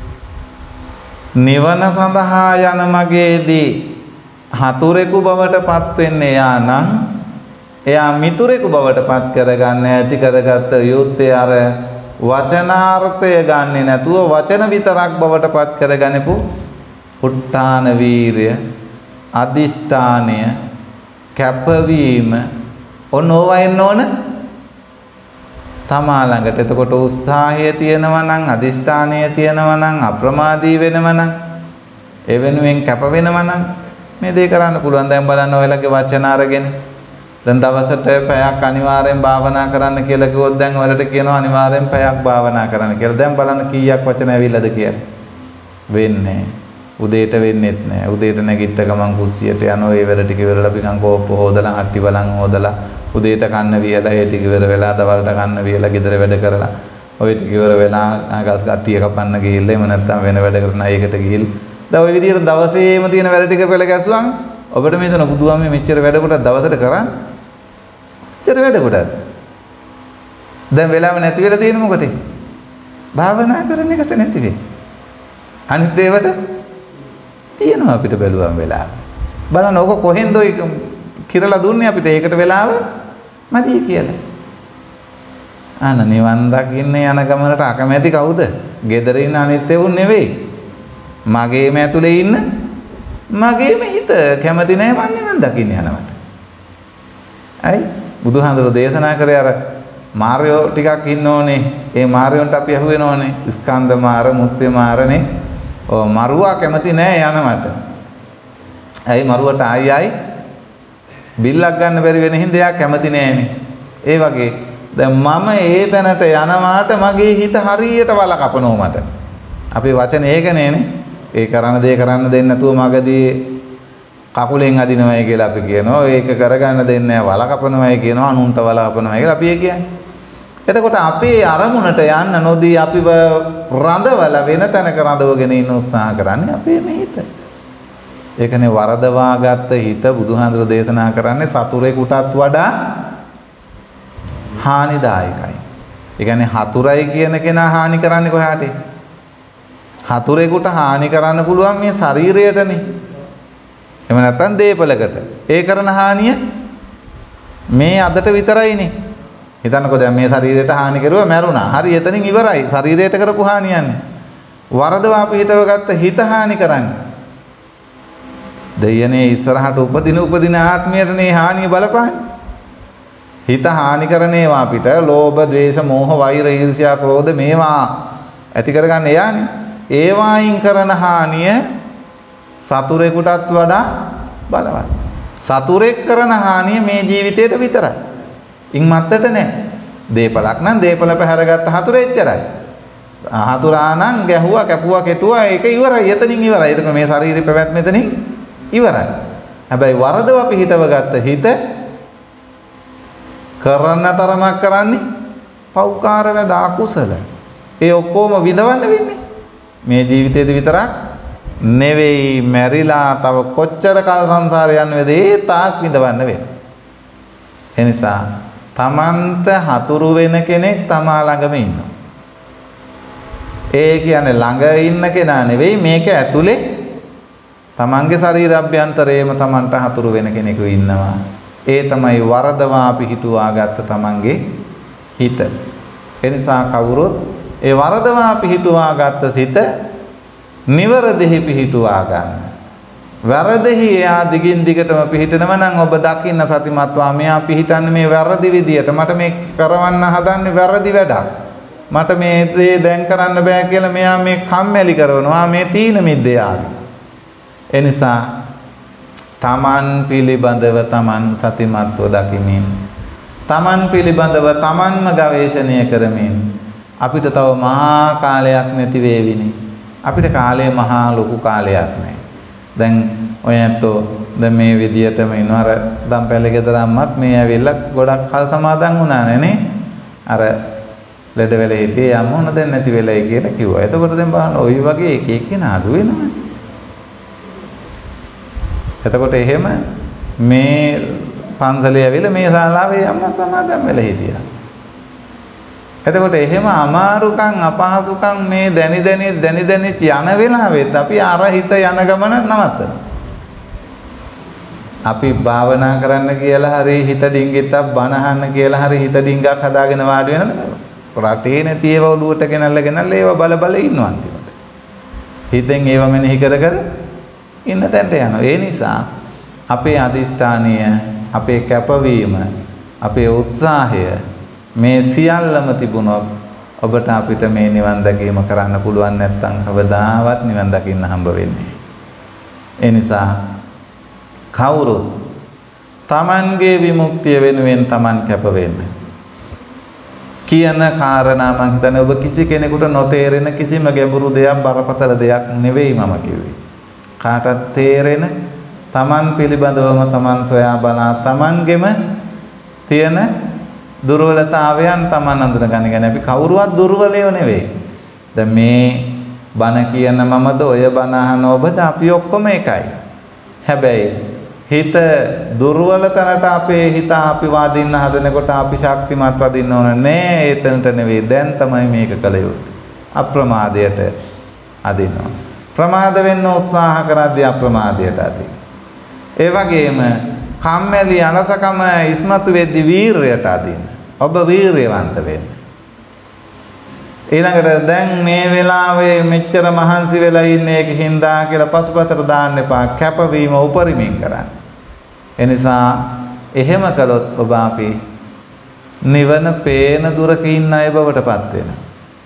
නිවන සඳහා යන මගේදී හතුරෙකු බවට පත් වෙන්නේ එයා නම් එයා මිතුරෙකු බවට පත් කරගන්න ඇති කරගත්ත යුත්තේ අර වචනාර්ථය ගන්නෙ නැතුව වචන විතරක් බවට පත් කරගන්නපු උත්තාන වීරය අදිෂ්ඨානය කැපවීම ඕනෝවා එන්න ඕන තමා ළඟට. එතකොට උත්සාහය තියෙනවා නම් අදිෂ්ඨානය තියෙනවා නම් අප්‍රමාදී වෙනවා නම් ඒ වෙනුවෙන් කැප වෙනවා නම් මේ දේ කරන්න පුළුවන්. දැන් බලන්න ඔයලගේ වචන අරගෙන දැන් දවසට පැයක් අනිවාර්යෙන් භාවනා කරන්න කියලා කිව්වොත් දැන් ඔයාලට කියනවා අනිවාර්යෙන් පැයක් භාවනා කරන්න කියලා. දැන් බලන්න කීයක් වචන ඇවිල්ලාද කියලා. වෙන්නේ උදේට වෙන්නේත් නැහැ. උදේට නැගිට ගමන් කුස්සියට යනවා. ඒ වෙල ටික ඉවරලා පිටං කෝප්ප හොදලා හට්ටි බලන් හොදලා උදේට කන්න වියලා ඒ ටික ඉවර වෙලා දවල්ට කන්න වියලා ගෙදර වැඩ කරලා ඔය ටික ඉවර වෙලා ගස් කට්ටිය කපන්න ගිහිල්ලා එහෙම නැත්නම් වෙන වැඩ කරන අයකට ගිහිල්ලා දැන් ওই විදිහට දවසේම තියෙන වැඩ ටික පෙළ ගැසුවම ඔබට මේ දෙන බුදුහාමී මෙච්චර වැඩ කොට දවසට කරන්නේ මෙච්චර වැඩ කොටද දැන් වෙලාව නැති වෙලා තියෙන මොකටද භාවනා කරන එකට නැති වෙන්නේ අනිත් ඒවට තියෙනවා අපිට බැලුවම් වෙලාව බලන්න ඕක කොහෙන්ද ඔය කිරලා දුන්නේ අපිට ඒකට වෙලාව මදි කියලා අන නිවන් දකින්න යන ගමනට අකමැති කවුද? ගෙදර ඉන්න අනිත් ඒවුන් නෙවෙයි. මගේම ඇතුලේ ඉන්න මගේම හිත කැමති නෑ මන් නිවන් දකින්න යනවට. අයි බුදුහාඳුර දේශනා කරේ අර මාර්යෝ ටිකක් ඉන්න ඕනේ. ඒ මාර්යොන්ට අපි අහු වෙනෝනේ. ස්කන්ධ මාර, මුත්‍ය මාරනේ. ඔව් මරුවා කැමති නෑ යනවට. අයි මරුවට ආයි ආයි බිල්ලක් ගන්න බැරි වෙන හින්දා එයා කැමති නෑනේ. ඒ වගේ දැන් මම ඒ තැනට යනවාට මගේ හිත හරියට වල කපනවා මට. අපේ වචන ඒකනේනේ. ඒ කරන දේ කරන්න දෙන්නේ නැතුව මගදී කකුලෙන් අදිනවයි කියලා අපි කියනවා. ඒක කරගන්න දෙන්නේ නැහැ වල කපනවයි කියනවා. අනුන්ට වල කපනවයි කියලා අපි කියන්නේ. එතකොට අපේ අරමුණට යන්න නොදී අපිව රඳවල වෙන තැනක රඳවගෙන ඉන්න උත්සාහ කරන්නේ අපේ මේ හිත. ඒකනේ වරදවාගත්ත හිත බුදුහාඳුර දේශනා කරන්නේ සතුරෙකුටත් වඩා හානිදායකයි. ඒ කියන්නේ හතුරයි කියන කෙනා හානි කරන්නේ කොහාට? හතුරෙකුට හානි කරන්න පුළුවන් මේ ශරීරයටනේ. එහෙම නැත්නම් දේපලකට. ඒ කරන හානිය මේ අදට විතරයිනේ. හිතන්නකෝ දැන් මේ ශරීරයට හානි කරුවා මැරුණා. හරි එතනින් ඉවරයි. ශරීරයට කරපු හානියන්නේ. වරදවා පිටව ගත්ත හිත හානි කරන්නේ. දෙයනේ ඉස්සරහට උපදින උපදින ආත්මයටනේ හානිය බලපාන්නේ. හිත හානි කරන ඒවා අපිට ලෝභ, ද්වේෂ, මෝහ, වෛර, ඊර්ෂ්‍යා, ක්‍රෝධ මේවා ඇති කරගන්න එයානේ. ඒවායින් කරන හානිය සතුරෙකුටත් වඩා බලවත්. සතුරෙක් කරන හානිය මේ ජීවිතේට විතරයි. ඉන් මත්තට නෑ. දීපලක් නම් දීපල පැහැරගත්ත හතුරේ එච්චරයි. හතුරා නම් ගැහුවා, කැපුවා, කෙටුවා ඒක ඉවරයි. එතනින් ඉවරයි. ඒක මේ ශරීරේ පැවැත්ම එතනින් ඉවරයි. හැබැයි වරදව අපි හිතව ගත්ත හිත කරන්න තරමක් කරන්නේ පෞකාර වැඩ අකුසල. ඒ ඔක්කොම විඳවන්න වෙන්නේ මේ ජීවිතේදී විතරක් නෙවෙයි මැරිලා තව කොච්චර කාල සංසාරේ යන්න වේද ඒ තාක් විඳවන්න වෙන්නේ. ඒ නිසා තමන්ට හතුරු වෙන කෙනෙක් තමා ළඟම ඉන්නවා. ඒ කියන්නේ ළඟ ඉන්න කෙනා නෙවෙයි මේක ඇතුලේ තමන්ගේ ශරීර අභ්‍යන්තරයේම තමන්ට හතුරු වෙන කෙනෙකු ඉන්නවා. ඒ තමයි වරදවා පිහිටුවා ගත්ත තමන්ගේ හිත. ඒ නිසා කවුරුත් ඒ වරදවා පිහිටුවා ගත්ත සිත නිවරදෙහි පිහිටුවා ගන්න. වැරදෙහි එයා දිගින් දිගටම පිහිටනවා නම් ඔබ දකින්න සතිමත්වා මෙයා පිහිටන්නේ මේ වැරදි විදියට. මට මේ කරවන්න හදන්නේ වැරදි වැඩක්. මට මේ දේ දැන් කරන්න බෑ කියලා මෙයා මේ කම්මැලි කරනවා. මේ තීන මිද්දයාගේ. ඒ නිසා තමන් පිළිබඳව තමන් සතිමත්ව දකිමින් තමන් පිළිබඳව තමන්ම ගවේෂණය කරමින් අපිට තව මහා කාලයක් නැති වේවිනේ. අපිට කාලය මහා ලොකු කාලයක් නෑ. දැන් ඔය ඇත්තෝ දැන් මේ විදියටම ඉන්නවා. අර දම්පැලේ ගෙදර අම්මත් මේ ඇවිල්ලා ගොඩක් කල් සමාදන් වුණා නේ. අර ලෙඩ වෙලේ හිටියේ අම්ම මොන දැන් නැති වෙලයි කියලා කිව්වා. එතකොට දැන් බලන්න ওই වගේ එක එක කෙනා අඩු වෙනවනේ. එතකොට එහෙම මේ පන්සලේ ඇවිල්ලා මේ ශාලාවේ අම්මා සමාදම් වෙලා හිටියා. එතකොට එහෙම අමාරුකම් අපහසුකම් මේ දැනි දැනි දැනි දැනි යන වෙලාවෙත් අපි අර හිත යන ගමන නවත්තනවා. අපි භාවනා කරන්න කියලා හරි හිත ඩිංගිත්තක් බනහන්න කියලා හරි හිත ඩිංගක් හදාගෙන වාඩි වෙනද? රටේ නැති ඒවා ඔලුවට ගෙනල්ලා ගෙනල්ලා ඒවා බල බල ඉන්නවා අන්තිමට. හිතෙන් ඒවා මෙනෙහි කර කර ඉන්න තැනට යනවා. ඒ නිසා අපේ අදිෂ්ඨානීය, අපේ කැපවීම, අපේ උත්සාහය මේ සියල්ලම තිබුණොත් ඔබට අපිට මේ නිවන් දැකීම කරන්න පුළුවන් නැත්නම් කවදාවත් නිවන් දකින්න හම්බ වෙන්නේ. ඒ නිසා කවුරුත් තමන්ගේ විමුක්තිය වෙනුවෙන් තමන් කැප වෙන්න. කියන කාරණා මම හිතන්නේ ඔබ කිසි කෙනෙකුට නොතේරෙන කිසිම ගැඹුරු දෙයක් බරපතල දෙයක් නෙවෙයි මම කිව්වේ. කාටත් තේරෙන තමන් පිළිබඳවම තමන් සොයා බලා තමන්ගෙම තියෙන දුර්වලතාවයන් තමන් අඳුනගන්න. කියන්නේ අපි කවුරුවත් දුර්වලයෝ නෙවෙයි. දැන් මේ බණ කියන මමද ඔය බණ අහන ඔබද අපි ඔක්කොම එකයි. හැබැයි හිත දුර්වල තැනට අපේ හිත අපි වදින්න හදනකොට අපි ශක්තිමත් වදින්න ඕන නෑ. එතනට නෙවෙයි. දැන් තමයි මේක කළ යුත්තේ. අප්‍රමාදයට අදින්න ඕන. ප්‍රමාද වෙන්න උත්සාහ කරද්දී අප්‍රමාදයට අදින්න. ඒ වගේම කම්මැලි අලසකම ඉස්මතු වෙද්දී වීරයට අදින්න. ඔබ වීරයවන්ත වෙන්න. ඊළඟට දැන් මේ වෙලාවේ මෙච්චර මහන්සි වෙලා ඉන්නේ ඒක හින්දා කියලා පසුපතට දාන්න එපා. කැපවීම උපරිමයෙන් කරන්න. එනිසා එහෙම කළොත් ඔබ අපි නිවන පේන දුරක ඉන්න අය බවට පත් වෙනවා.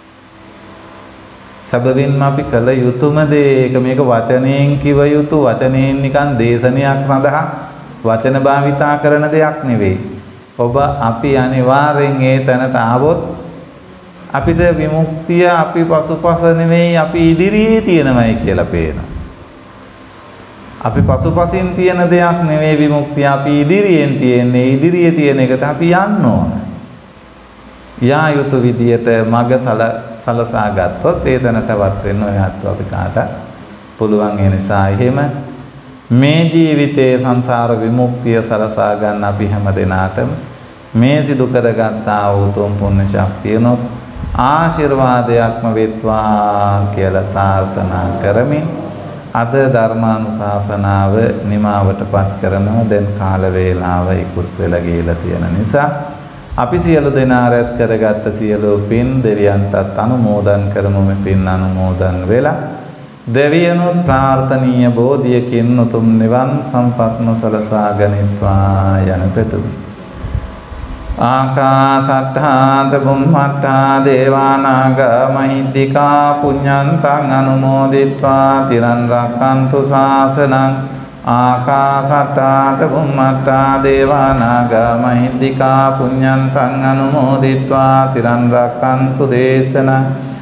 සබවින්ම අපි කළ යුතුම දේ ඒක මේක වචනයෙන් කිව යුතු වචනයෙන් නිකන් දේශනයක් සඳහා වචන භාවිතා කරන දෙයක් නෙවෙයි. ඔබ අපි අනිවාර්යෙන් ඒ තැනට ආවොත් අපිට විමුක්තිය අපි පසුපස නෙවෙයි අපි ඉදිරියේ තියෙනමයි කියලා පේනවා. අපි පසුපසින් තියෙන දෙයක් නෙවෙයි විමුක්තිය අපි ඉදිරියෙන් තියෙන්නේ. ඉදිරියේ තියෙන එකට අපි යන්න ඕන. යා යුතු විදියට මග සල සලසා ගත්තොත් ඒ තැනටවත් වෙන්න ඔයත් අපි කාට පුළුවන්. ඒ නිසා එහෙම මේ ජීවිතයේ සංසාර විමුක්තිය සලසා ගන්න අපි හැම දිනාටම මේ සිදු කරගත්තා වූ උතුම් පුණ්‍ය ශක්තියනොත් ආශිර්වාදයක්ම වෙත්වා කියලා ප්‍රාර්ථනා කරමින් අද ධර්මානුශාසනාව නිමාවටපත් කරනවා. දැන් කාල වේලාව ඉක්ුත් වෙලා ගියලා තියෙන නිසා අපි සියලු දෙනා රැස් කරගත්ත සියලු පින් දෙවියන්ටත් අනුමෝදන් කරමු. මේ පින් අනුමෝදන් වෙලා දෙවියනොත් ප්‍රාර්ථනීය බෝධියකින් උතුම් නිවන් සම්පත්ම සලසා ගනිත්වා යන පෙතුමි. ආකාසට්ඨා බුම්මට්ඨා දේවානාග මහිද්దికා පුඤ්ඤන්තං අනුමෝදිත්වා තිරන් රක්칸තු ශාසනං. ආකාසට්ඨා බුම්මට්ඨා දේවානාග මහිද්దికා පුඤ්ඤන්තං අනුමෝදිත්වා තිරන් රක්칸තු දේශනං.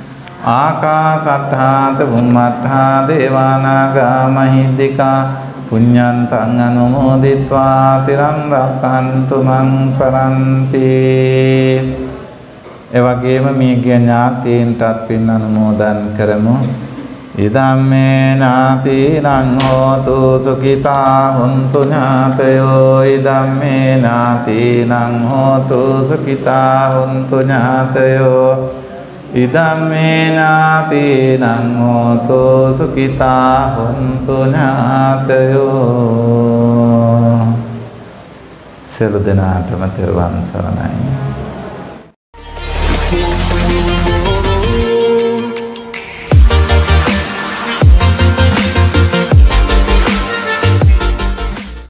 ආකාසට්ඨා බුම්මට්ඨා දේවානාග මහිද්దికා පුඤ්ඤන්තං අනුමෝදිත්වා තිරං රක්ඛන්තු මං පරන්ති. එවැගේම මියගිය ඥාතීන්ටත් පින් අනුමෝදන් කරමු. ඉදම්මේ ඥාතීනං හෝතු සුඛිතා හොන්තු ඥාතයෝ. ඉදම්මේ ඥාතීනං හෝතු සුඛිතා හොන්තු ඥාතයෝ. ඉදම්මේ ඥාතීනං හෝතු සුඛිතා හොන්තු ඥාතයෝ. සියලු දෙනාටම තෙරුවන් සරණයි.